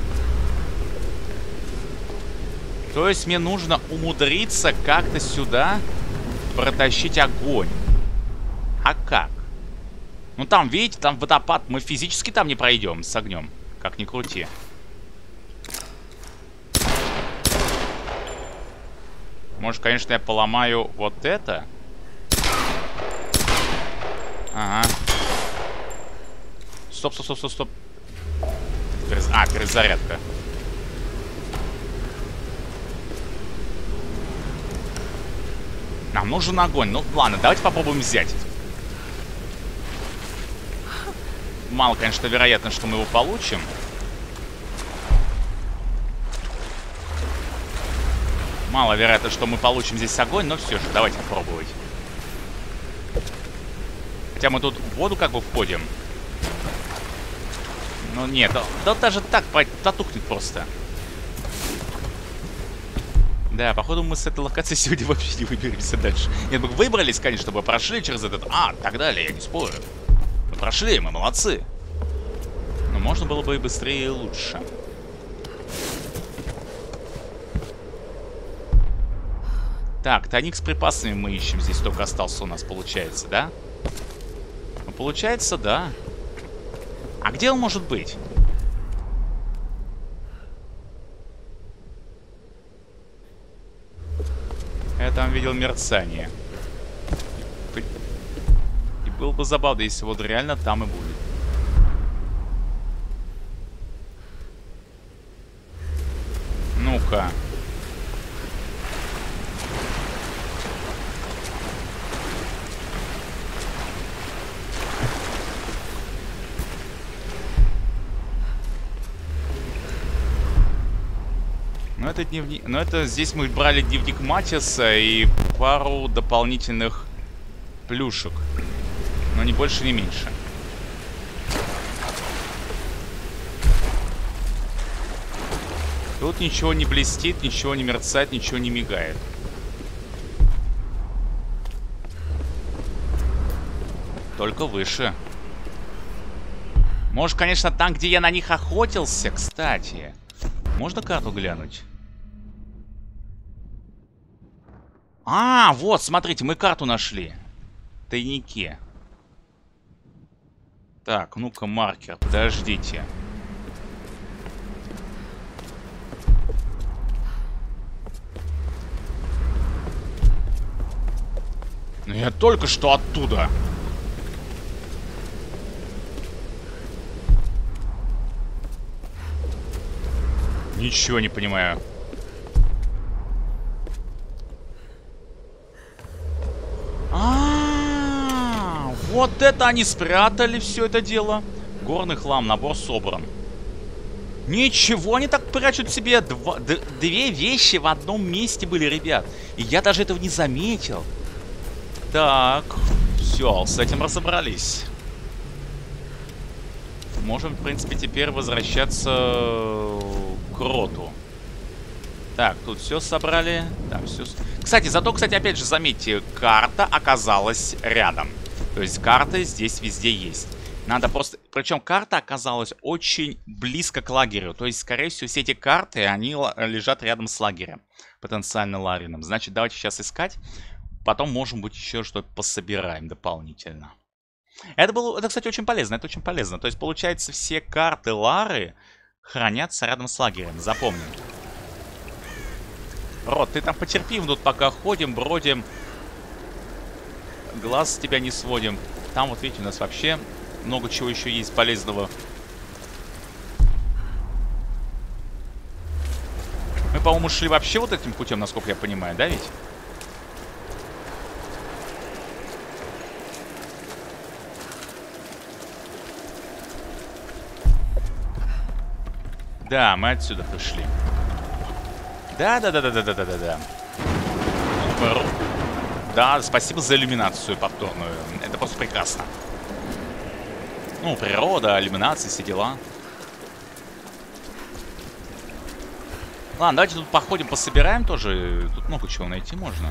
То есть мне нужно умудриться как-то сюда протащить огонь. А как? Ну там, видите, там водопад. Мы физически там не пройдем с огнем. Как ни крути. Может, конечно, я поломаю вот это. Ага. Стоп, стоп, стоп, стоп, стоп. А, перезарядка. Нам нужен огонь. Ну, ладно, давайте попробуем взять. Мало, конечно, вероятно, что мы его получим. Мало вероятно, что мы получим здесь огонь, но все же, давайте попробовать. Хотя мы тут в воду как бы входим. Ну нет, да даже так затухнет просто. Да, походу мы с этой локации сегодня вообще не выберемся дальше. Нет, мы выбрались, конечно, чтобы прошли через этот... А, так далее, я не спорю. Мы прошли, мы молодцы. Но можно было бы и быстрее, и лучше. Так, тайник с припасами мы ищем. Здесь только остался у нас, получается, да? Ну, получается, да. А где он может быть? Я там видел мерцание. И было бы забавно, если вот реально там и будет. Ну-ка. Ну это дневник. Ну это здесь мы брали дневник Матиаса и пару дополнительных плюшек. Но ни больше, ни меньше. Тут ничего не блестит, ничего не мерцает, ничего не мигает. Только выше. Может, конечно, там, где я на них охотился, кстати. Можно карту глянуть? А, вот, смотрите, мы карту нашли. В тайнике. Так, ну-ка, маркер, подождите. Ну я только что оттуда. Ничего не понимаю. Вот это они спрятали все это дело. Горный хлам, набор собран. Ничего, они так прячут себе. Две вещи в одном месте были, ребят. И я даже этого не заметил. Так, все, с этим разобрались. Можем, в принципе, теперь возвращаться к Роту. Так, тут все собрали. Да, все. Кстати, зато, опять же, заметьте, карта оказалась рядом. То есть карта здесь везде есть. Надо просто... Причем карта оказалась очень близко к лагерю. То есть, скорее всего, все эти карты, они лежат рядом с лагерем. Потенциально Ларином. Значит, давайте сейчас искать. Потом, может быть, еще что-то пособираем дополнительно. Это, кстати, очень полезно. Это очень полезно. То есть, получается, все карты Лары хранятся рядом с лагерем. Запомним. Рот, ты там потерпи, мы тут пока ходим, бродим. Глаз с тебя не сводим. Там вот, видите, у нас вообще много чего еще есть полезного. Мы, по-моему, шли вообще вот этим путем, насколько я понимаю, да ведь? Да, мы отсюда пришли. Да. Да, спасибо за иллюминацию повторную. Это просто прекрасно. Ну, природа, иллюминация, все дела. Ладно, давайте тут походим, пособираем тоже. Тут много чего найти можно.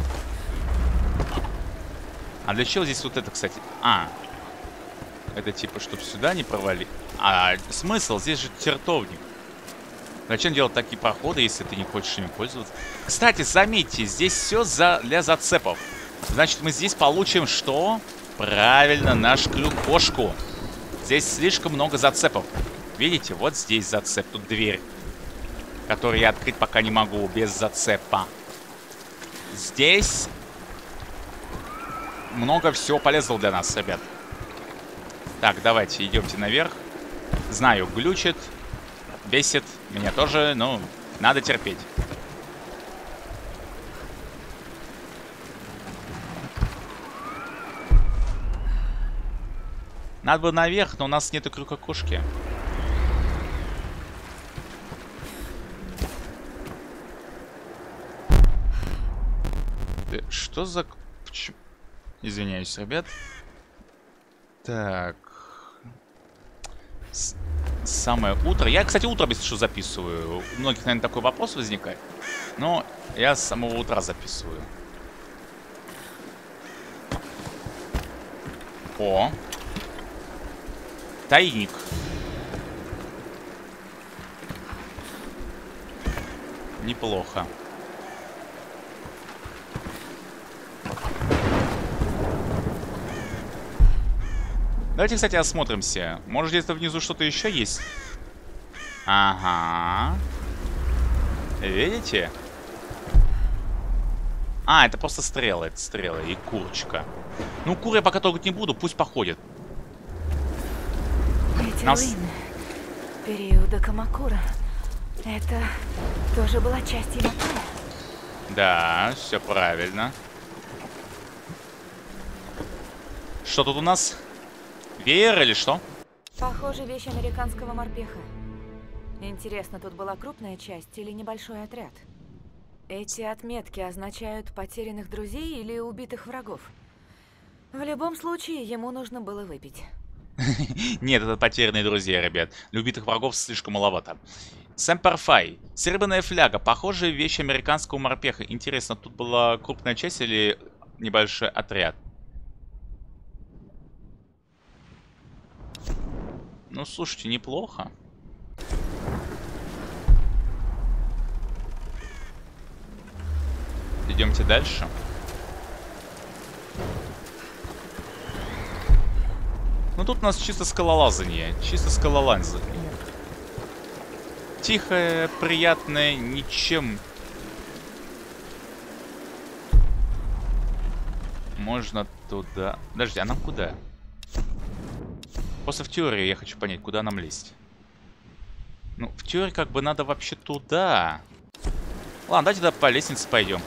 А для чего здесь вот это, кстати? Это типа, чтобы сюда не провали. А смысл? Здесь же чертовник. Зачем делать такие проходы, если ты не хочешь ими пользоваться? Кстати, заметьте, здесь все для зацепов. Значит, мы здесь получим что? Правильно, нашу клюкошку. Здесь слишком много зацепов. Видите, вот здесь зацеп, тут дверь, которую я открыть пока не могу, без зацепа. Здесь много всего полезного для нас, ребят. Так, давайте, идемте наверх. Знаю, глючит, бесит, меня тоже, но надо терпеть. Надо бы наверх, но у нас нету крюкокошки. Что за... Извиняюсь, ребят. Так. Самое утро. Я, кстати, утро без что записываю. У многих, наверное, такой вопрос возникает. Но я с самого утра записываю. О. Тайник. Давайте, кстати, осмотримся. Может, где-то внизу что-то еще есть? Ага. Видите? А, это просто стрелы. Это стрелы и курочка. Ну, кур я пока трогать не буду, пусть походит. Эти руины периода Камакура. Это тоже была часть Яматая. Да, все правильно. Что тут у нас? Веер или что? Похоже, вещь американского морпеха. Интересно, тут была крупная часть или небольшой отряд? Эти отметки означают потерянных друзей или убитых врагов? В любом случае, ему нужно было выпить. Нет, это потерянные друзья, ребят. Любитых врагов слишком маловато. Сэмперфай. Серебряная фляга. Похожая вещь американского морпеха. Интересно, тут была крупная часть или небольшой отряд? Ну, слушайте, неплохо. Идемте дальше. Ну, тут у нас чисто скалолазание. Чисто скалолазание. Тихое, приятное, ничем. Можно туда... Подожди, а нам куда? Просто в теории я хочу понять, куда нам лезть. Ну, в теории как бы надо вообще туда. Ладно, давайте тогда по лестнице пойдем.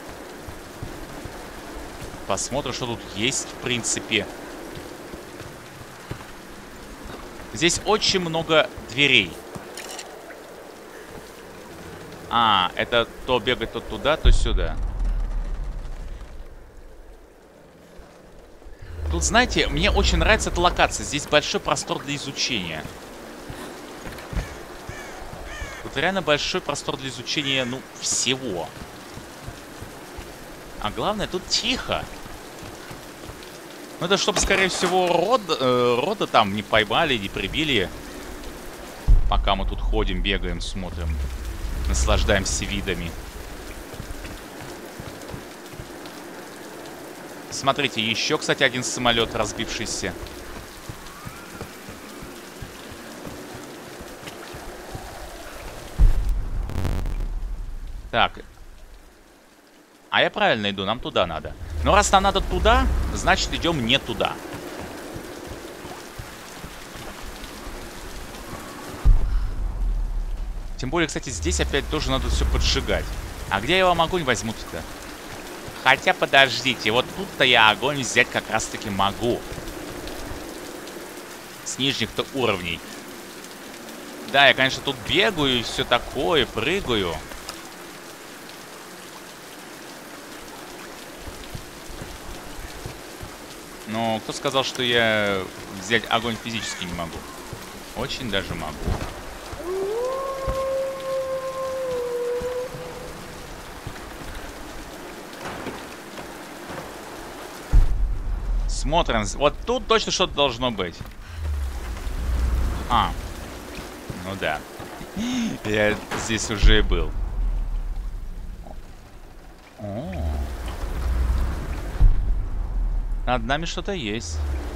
Посмотрим, что тут есть, в принципе. Здесь очень много дверей. А, это то бегать то туда, то сюда. Тут, знаете, мне очень нравится эта локация. Здесь большой простор для изучения. Тут реально большой простор для изучения, ну, всего. А главное, тут тихо. Ну, это чтобы, скорее всего, рода там не поймали, не прибили. Пока мы тут ходим, бегаем, смотрим. Наслаждаемся видами. Смотрите, еще, кстати, один самолет разбившийся. Так. А я правильно иду, нам туда надо. Но раз нам надо туда, значит идем не туда. Тем более, кстати, здесь опять тоже надо все поджигать. А где я вам огонь возьму-то? Хотя, подождите, вот тут-то я огонь взять как раз-таки могу. С нижних-то уровней. Да, я, конечно, тут бегаю и все такое, прыгаю. Но кто сказал, что я взять огонь физически не могу? Очень даже могу. Смотрим. Вот тут точно что-то должно быть. А. Ну да. Я здесь уже и был. О. Над нами что-то есть.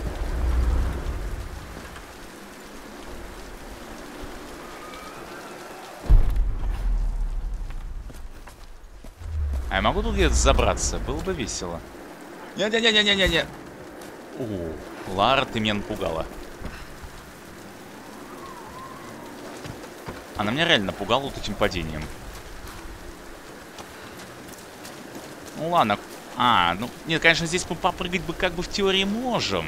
А я могу тут где-то забраться? Было бы весело. Не-не-не-не-не-не. Лара, ты меня напугала. Она меня реально напугала вот этим падением. Ну ладно. А, ну, нет, конечно, здесь мы попрыгать бы как бы в теории можем.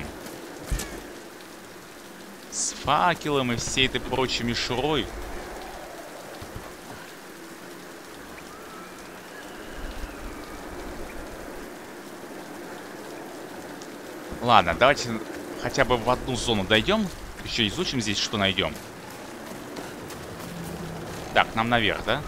С факелом и всей этой прочей мишурой. Ладно, давайте хотя бы в одну зону дойдем. Еще изучим здесь, что найдем. Так, нам наверх, да?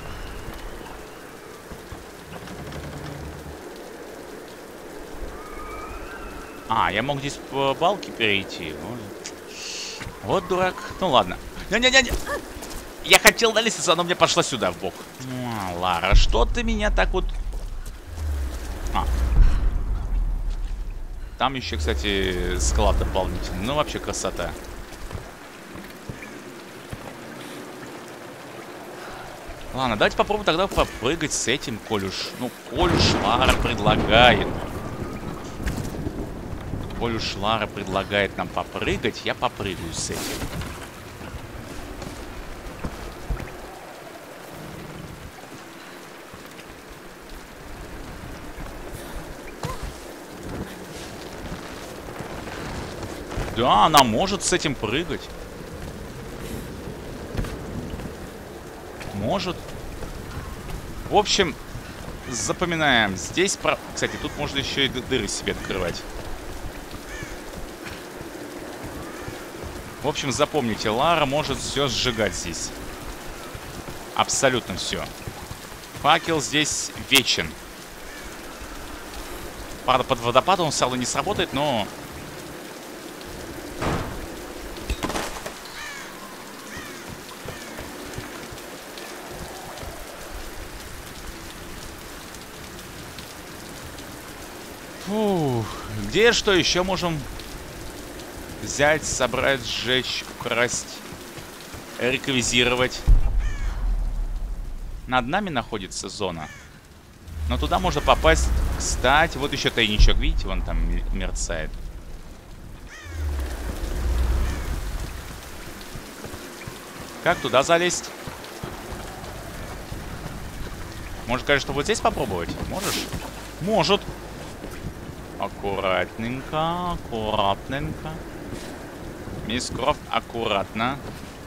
А, я мог здесь по балке перейти. Вот дурак. Ну ладно. Не-не-не-не. Я хотел на лестницу, она мне пошла сюда, в бок. Лара, что ты меня так вот... А. Там еще, кстати, склад дополнительный. Ну, вообще красота. Ладно, давайте попробуем тогда попрыгать с этим, коль уж Лара предлагает. Коль уж Лара предлагает нам попрыгать, я попрыгаю с этим. Да, она может с этим прыгать. Может. В общем, запоминаем. Здесь, кстати, тут можно еще и дыры себе открывать. В общем, запомните, Лара может все сжигать здесь. Абсолютно все. Факел здесь вечен. Правда, под водопадом он сразу не сработает, но... Фух. Где что еще можем взять, собрать, сжечь, украсть, реквизировать? Над нами находится зона. Но туда можно попасть. Кстати, вот еще тайничок. Видите, вон там мерцает. Как туда залезть? Может, конечно, вот здесь попробовать? Можешь? Может. Аккуратненько, аккуратненько. Мисс Крофт, аккуратно.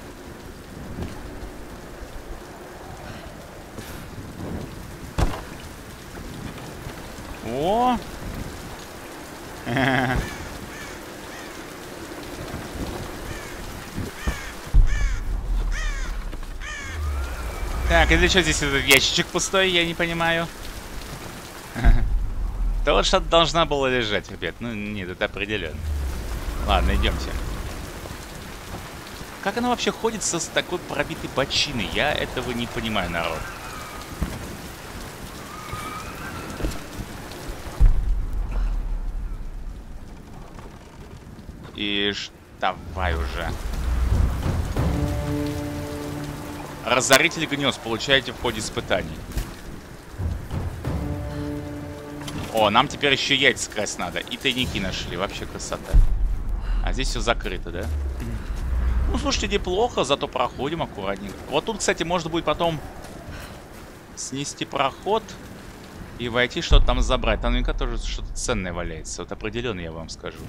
О! Так, и для чего здесь этот ящичек пустой, я не понимаю. Да вот что-то должна была лежать, ребят. Ну, нет, это определенно. Ладно, идемте. Как она вообще ходит с такой пробитой бочиной? Я этого не понимаю, народ. И давай уже. Разоритель гнезд получаете в ходе испытаний. О, нам теперь еще яйца красть надо. И тайники нашли. Вообще красота. А здесь все закрыто, да? Ну, слушайте, неплохо, зато проходим аккуратненько. Вот тут, кстати, можно будет потом снести проход и войти, что-то там забрать. Там наверняка тоже что-то ценное валяется. Вот определенно я вам скажу.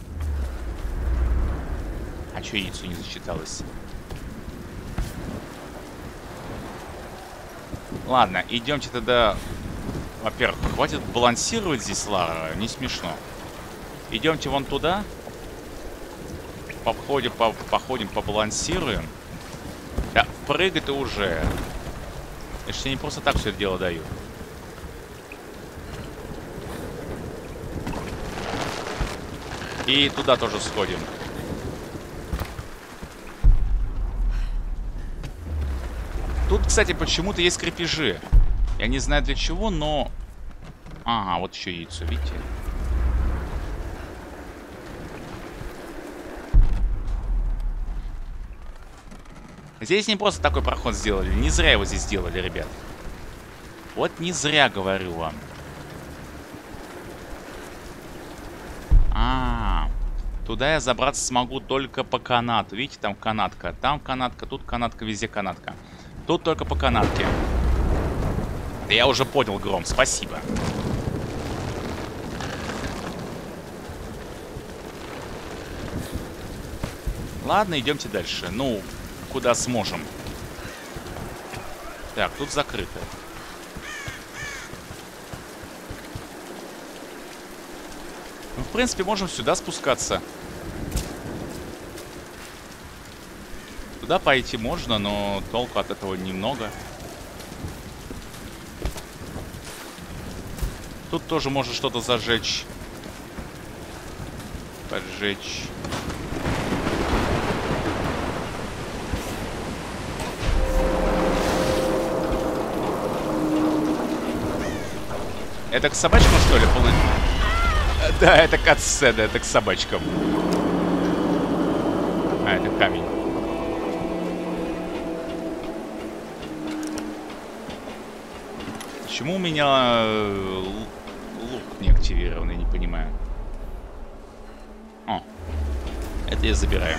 А что яйцо не засчиталось? Ладно, идемте тогда. Во-первых, хватит балансировать здесь, Лара, не смешно. Идемте вон туда. Походим, побалансируем. Да, прыгай-то уже. Я же тебе не просто так все это дело даю. И туда тоже сходим. Тут, кстати, почему-то есть крепежи. Я не знаю для чего, но... Ага, вот еще яйцо, видите? Здесь не просто такой проход сделали. Не зря его здесь сделали, ребят. Вот не зря, говорю вам. Туда я забраться смогу только по канату. Видите, там канатка. Там канатка, тут канатка, везде канатка. Тут только по канатке. Да я уже понял, Гром, спасибо. Ладно, идемте дальше. Ну, куда сможем. Так, тут закрыто. Ну, в принципе, можем сюда спускаться. Туда пойти можно, но толку от этого немного. Тут тоже можно что-то зажечь. Поджечь. Это к собачкам, что ли, Да, это катсцена, это к собачкам. А, это камень. Почему у меня лук не активирован, я не понимаю. О, это я забираю.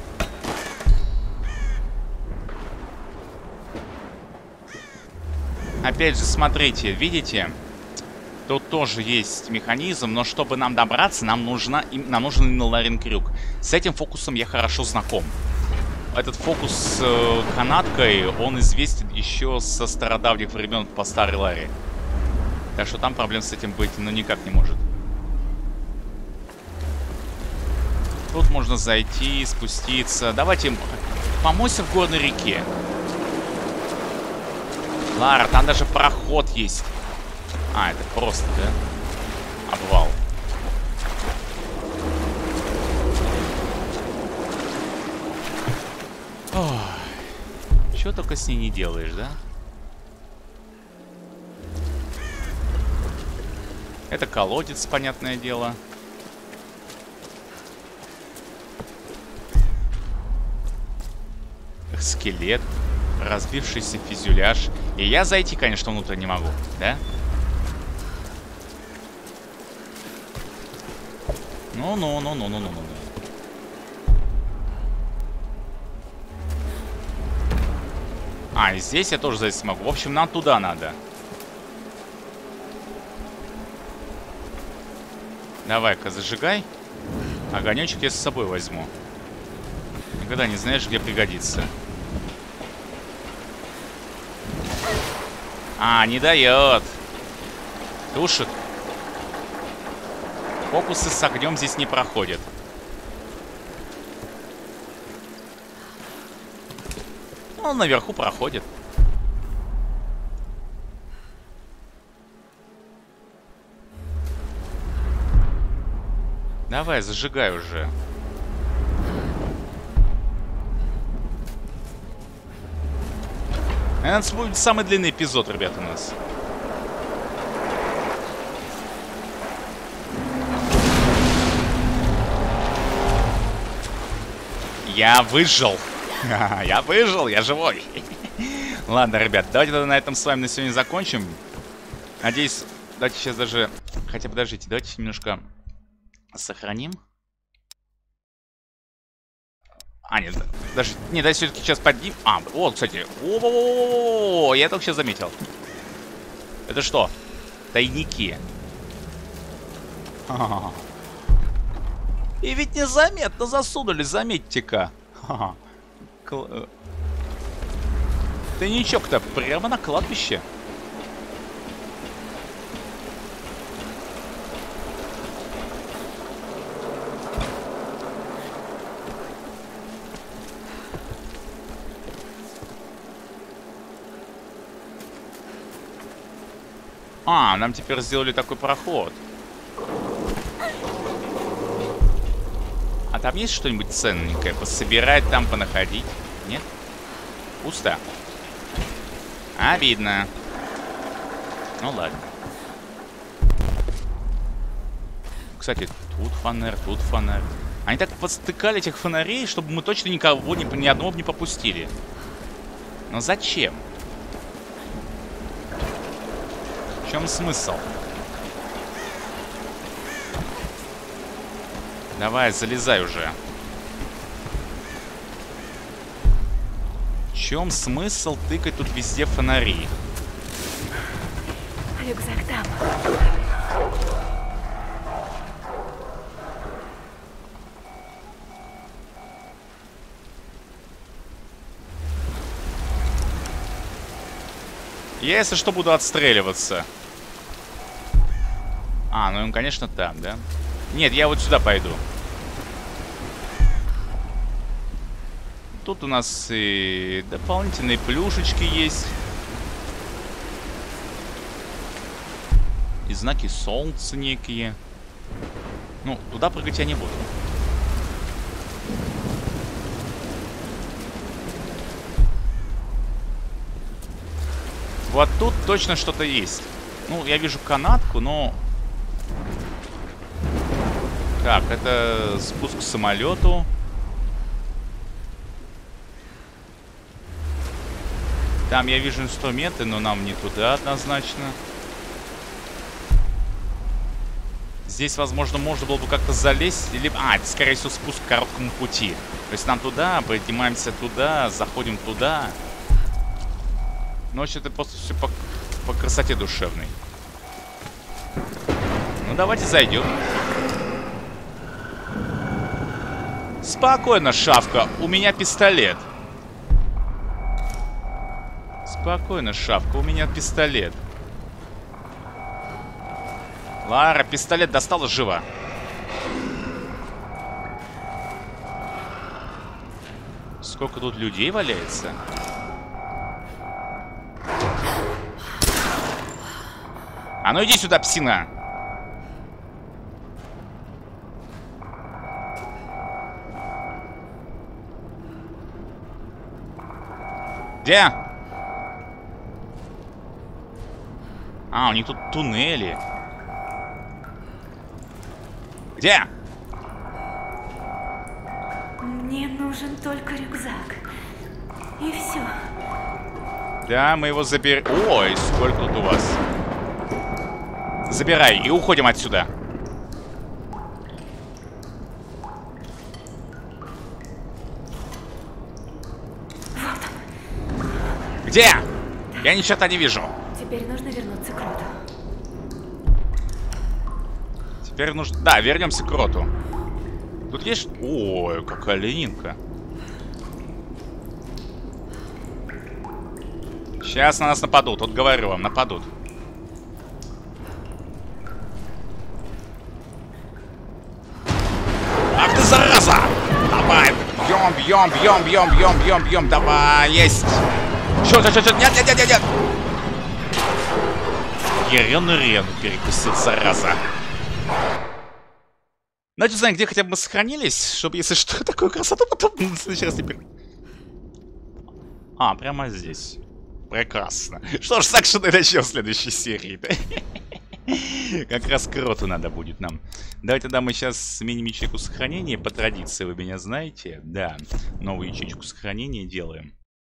Опять же, смотрите, видите? Тут тоже есть механизм, но чтобы нам добраться, нам нужен именно ларин-крюк. С этим фокусом я хорошо знаком. Этот фокус с канаткой, он известен еще со стародавних времен по старой Ларе. Так что там проблем с этим быть, ну, никак не может. Тут можно зайти, спуститься. Давайте помойся в горной реке. Лара, там даже проход есть. А, это просто, да? Обвал. Чего только с ней не делаешь, да? Это колодец, понятное дело. Скелет. Разбившийся фюзеляж. И я зайти, конечно, внутрь не могу, да? Ну. А, и здесь я тоже зайти смогу. В общем, нам туда надо. Давай-ка, зажигай. Огонечек я с собой возьму. Никогда не знаешь, где пригодится. А, не дает. Тушит. Фокусы с огнем здесь не проходят. Он наверху проходит. Давай, зажигай уже. Это будет самый длинный эпизод, ребят, у нас. Я выжил. Я выжил, я живой. Ладно, ребят, давайте тогда на этом с вами на сегодня закончим. Надеюсь, давайте сейчас даже... Хотя, подождите, давайте немножко сохраним. А, нет, даже... Не, давайте все-таки сейчас подним... А, вот, кстати. О-о-о-о-о-о, я только сейчас заметил. Это что? Тайники. И ведь незаметно засунули, заметьте-ка. Тайничок-то прямо на кладбище. А, нам теперь сделали такой проход. А там есть что-нибудь ценненькое? Пособирать там, понаходить? Нет? Пусто. Обидно. Ну ладно. Кстати, тут фонарь, тут фонарь. Они так подстыкали этих фонарей, чтобы мы точно никого, ни одного не попустили. Но зачем? В чем смысл? Давай, залезай уже. В чем смысл тыкать тут везде фонари? Рюкзак там. Я, если что, буду отстреливаться. А, ну он, конечно, там, да? Нет, я вот сюда пойду. Тут у нас и дополнительные плюшечки есть. И знаки солнца некие. Ну, туда прыгать я не буду. Вот тут точно что-то есть. Ну, я вижу канатку, но... Так, это спуск к самолету. Там я вижу инструменты, но нам не туда однозначно. Здесь, возможно, можно было бы как-то залезть. Или... А, это, скорее всего, спуск к короткому пути. То есть нам туда, поднимаемся туда, заходим туда. Ну, вообще, это просто все по красоте душевной. Ну, давайте зайдем. Спокойно, шавка, у меня пистолет. Спокойно, шавка, у меня пистолет. Лара, пистолет достала, живо. Сколько тут людей валяется? А ну иди сюда, псина. Где? А, у них тут туннели. Где? Мне нужен только рюкзак. И все. Да, мы его заберем. Ой, сколько тут у вас. Забирай и уходим отсюда. Где? Я ни черта не вижу. Теперь нужно вернуться к Роту. Теперь нужно... Да, вернемся к Роту. Тут есть... Ой, какая ленинка. Сейчас на нас нападут. Вот говорю вам, нападут. Ах ты, зараза! Давай! Бьем, бьем, бьем, бьем, бьем, бьем, бьем. Давай, есть! Черт, черт, черт, нет, нет, нет, нет, нет! Рену перекусил, зараза. Давайте узнаем, где хотя бы мы сохранились, чтобы, если что, такую красоту потом в следующий раз не перед... А, прямо здесь. Прекрасно. Что ж, с экшена начнем в следующей серии, да? Как раз к Роту надо будет нам. Давайте тогда мы сейчас сменим ячейку сохранения. По традиции, вы меня знаете. Да, новую ячейку сохранения делаем.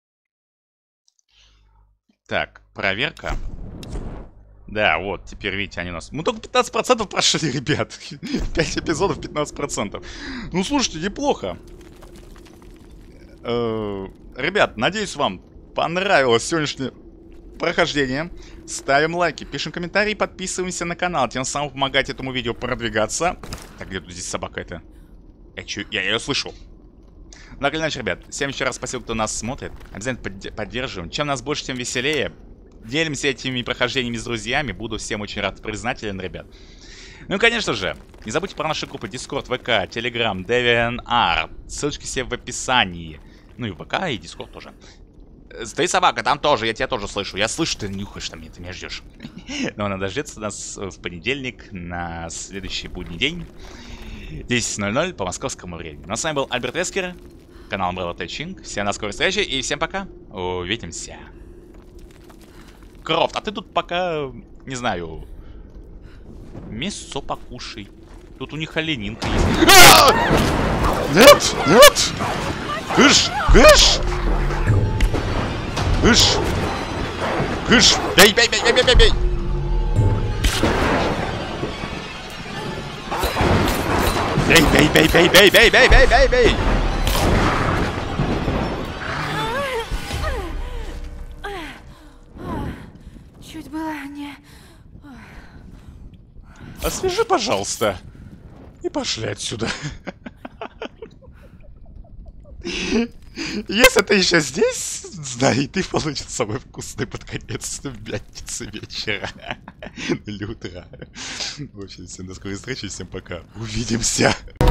Так, проверка. Да, вот, теперь, видите, они у нас... Мы только 15% прошли, ребят. 5 эпизодов, 15%. Ну, слушайте, неплохо. Ребят, надеюсь, вам понравилось сегодняшнее прохождение. Ставим лайки, пишем комментарии, подписываемся на канал. Тем самым помогать этому видео продвигаться. Так, где тут здесь собака эта? Я ее слышу. Ну, так или иначе, ребят, всем еще раз спасибо, кто нас смотрит. Обязательно поддерживаем. Чем нас больше, тем веселее. Делимся этими прохождениями с друзьями. Буду всем очень рад, признателен, ребят. Ну и, конечно же, не забудьте про наши группы Discord, ВК, Telegram, DeviantArt. Ссылочки все в описании. Ну и ВК, и Discord тоже. Стой, собака, там тоже, я тебя тоже слышу. Я слышу, ты нюхаешь там, ты меня ждешь. Но надо дождаться нас в понедельник, на следующий будний день. 10:00 по московскому времени. Ну а с вами был Альберт Вескер, канал Umbrella Teaching. Всем до скорой встречи и всем пока. Увидимся. Крофт, а ты тут пока, не знаю, мясо покушай. Тут у них оленинка есть. Нет, нет! Кыш, кыш! Кыш! Кыш! Бей, бей, бей, бей, бей, бей, бей! Бей, бей, бей, бей, бей, бей, бей, бей, бей, бей! Чуть было не... Освежи, пожалуйста. И пошли отсюда. Если ты еще здесь, знай, ты получишь самый вкусный под конец в пятницу вечера. Или утра. В общем, всем до скорой встречи, всем пока. Увидимся.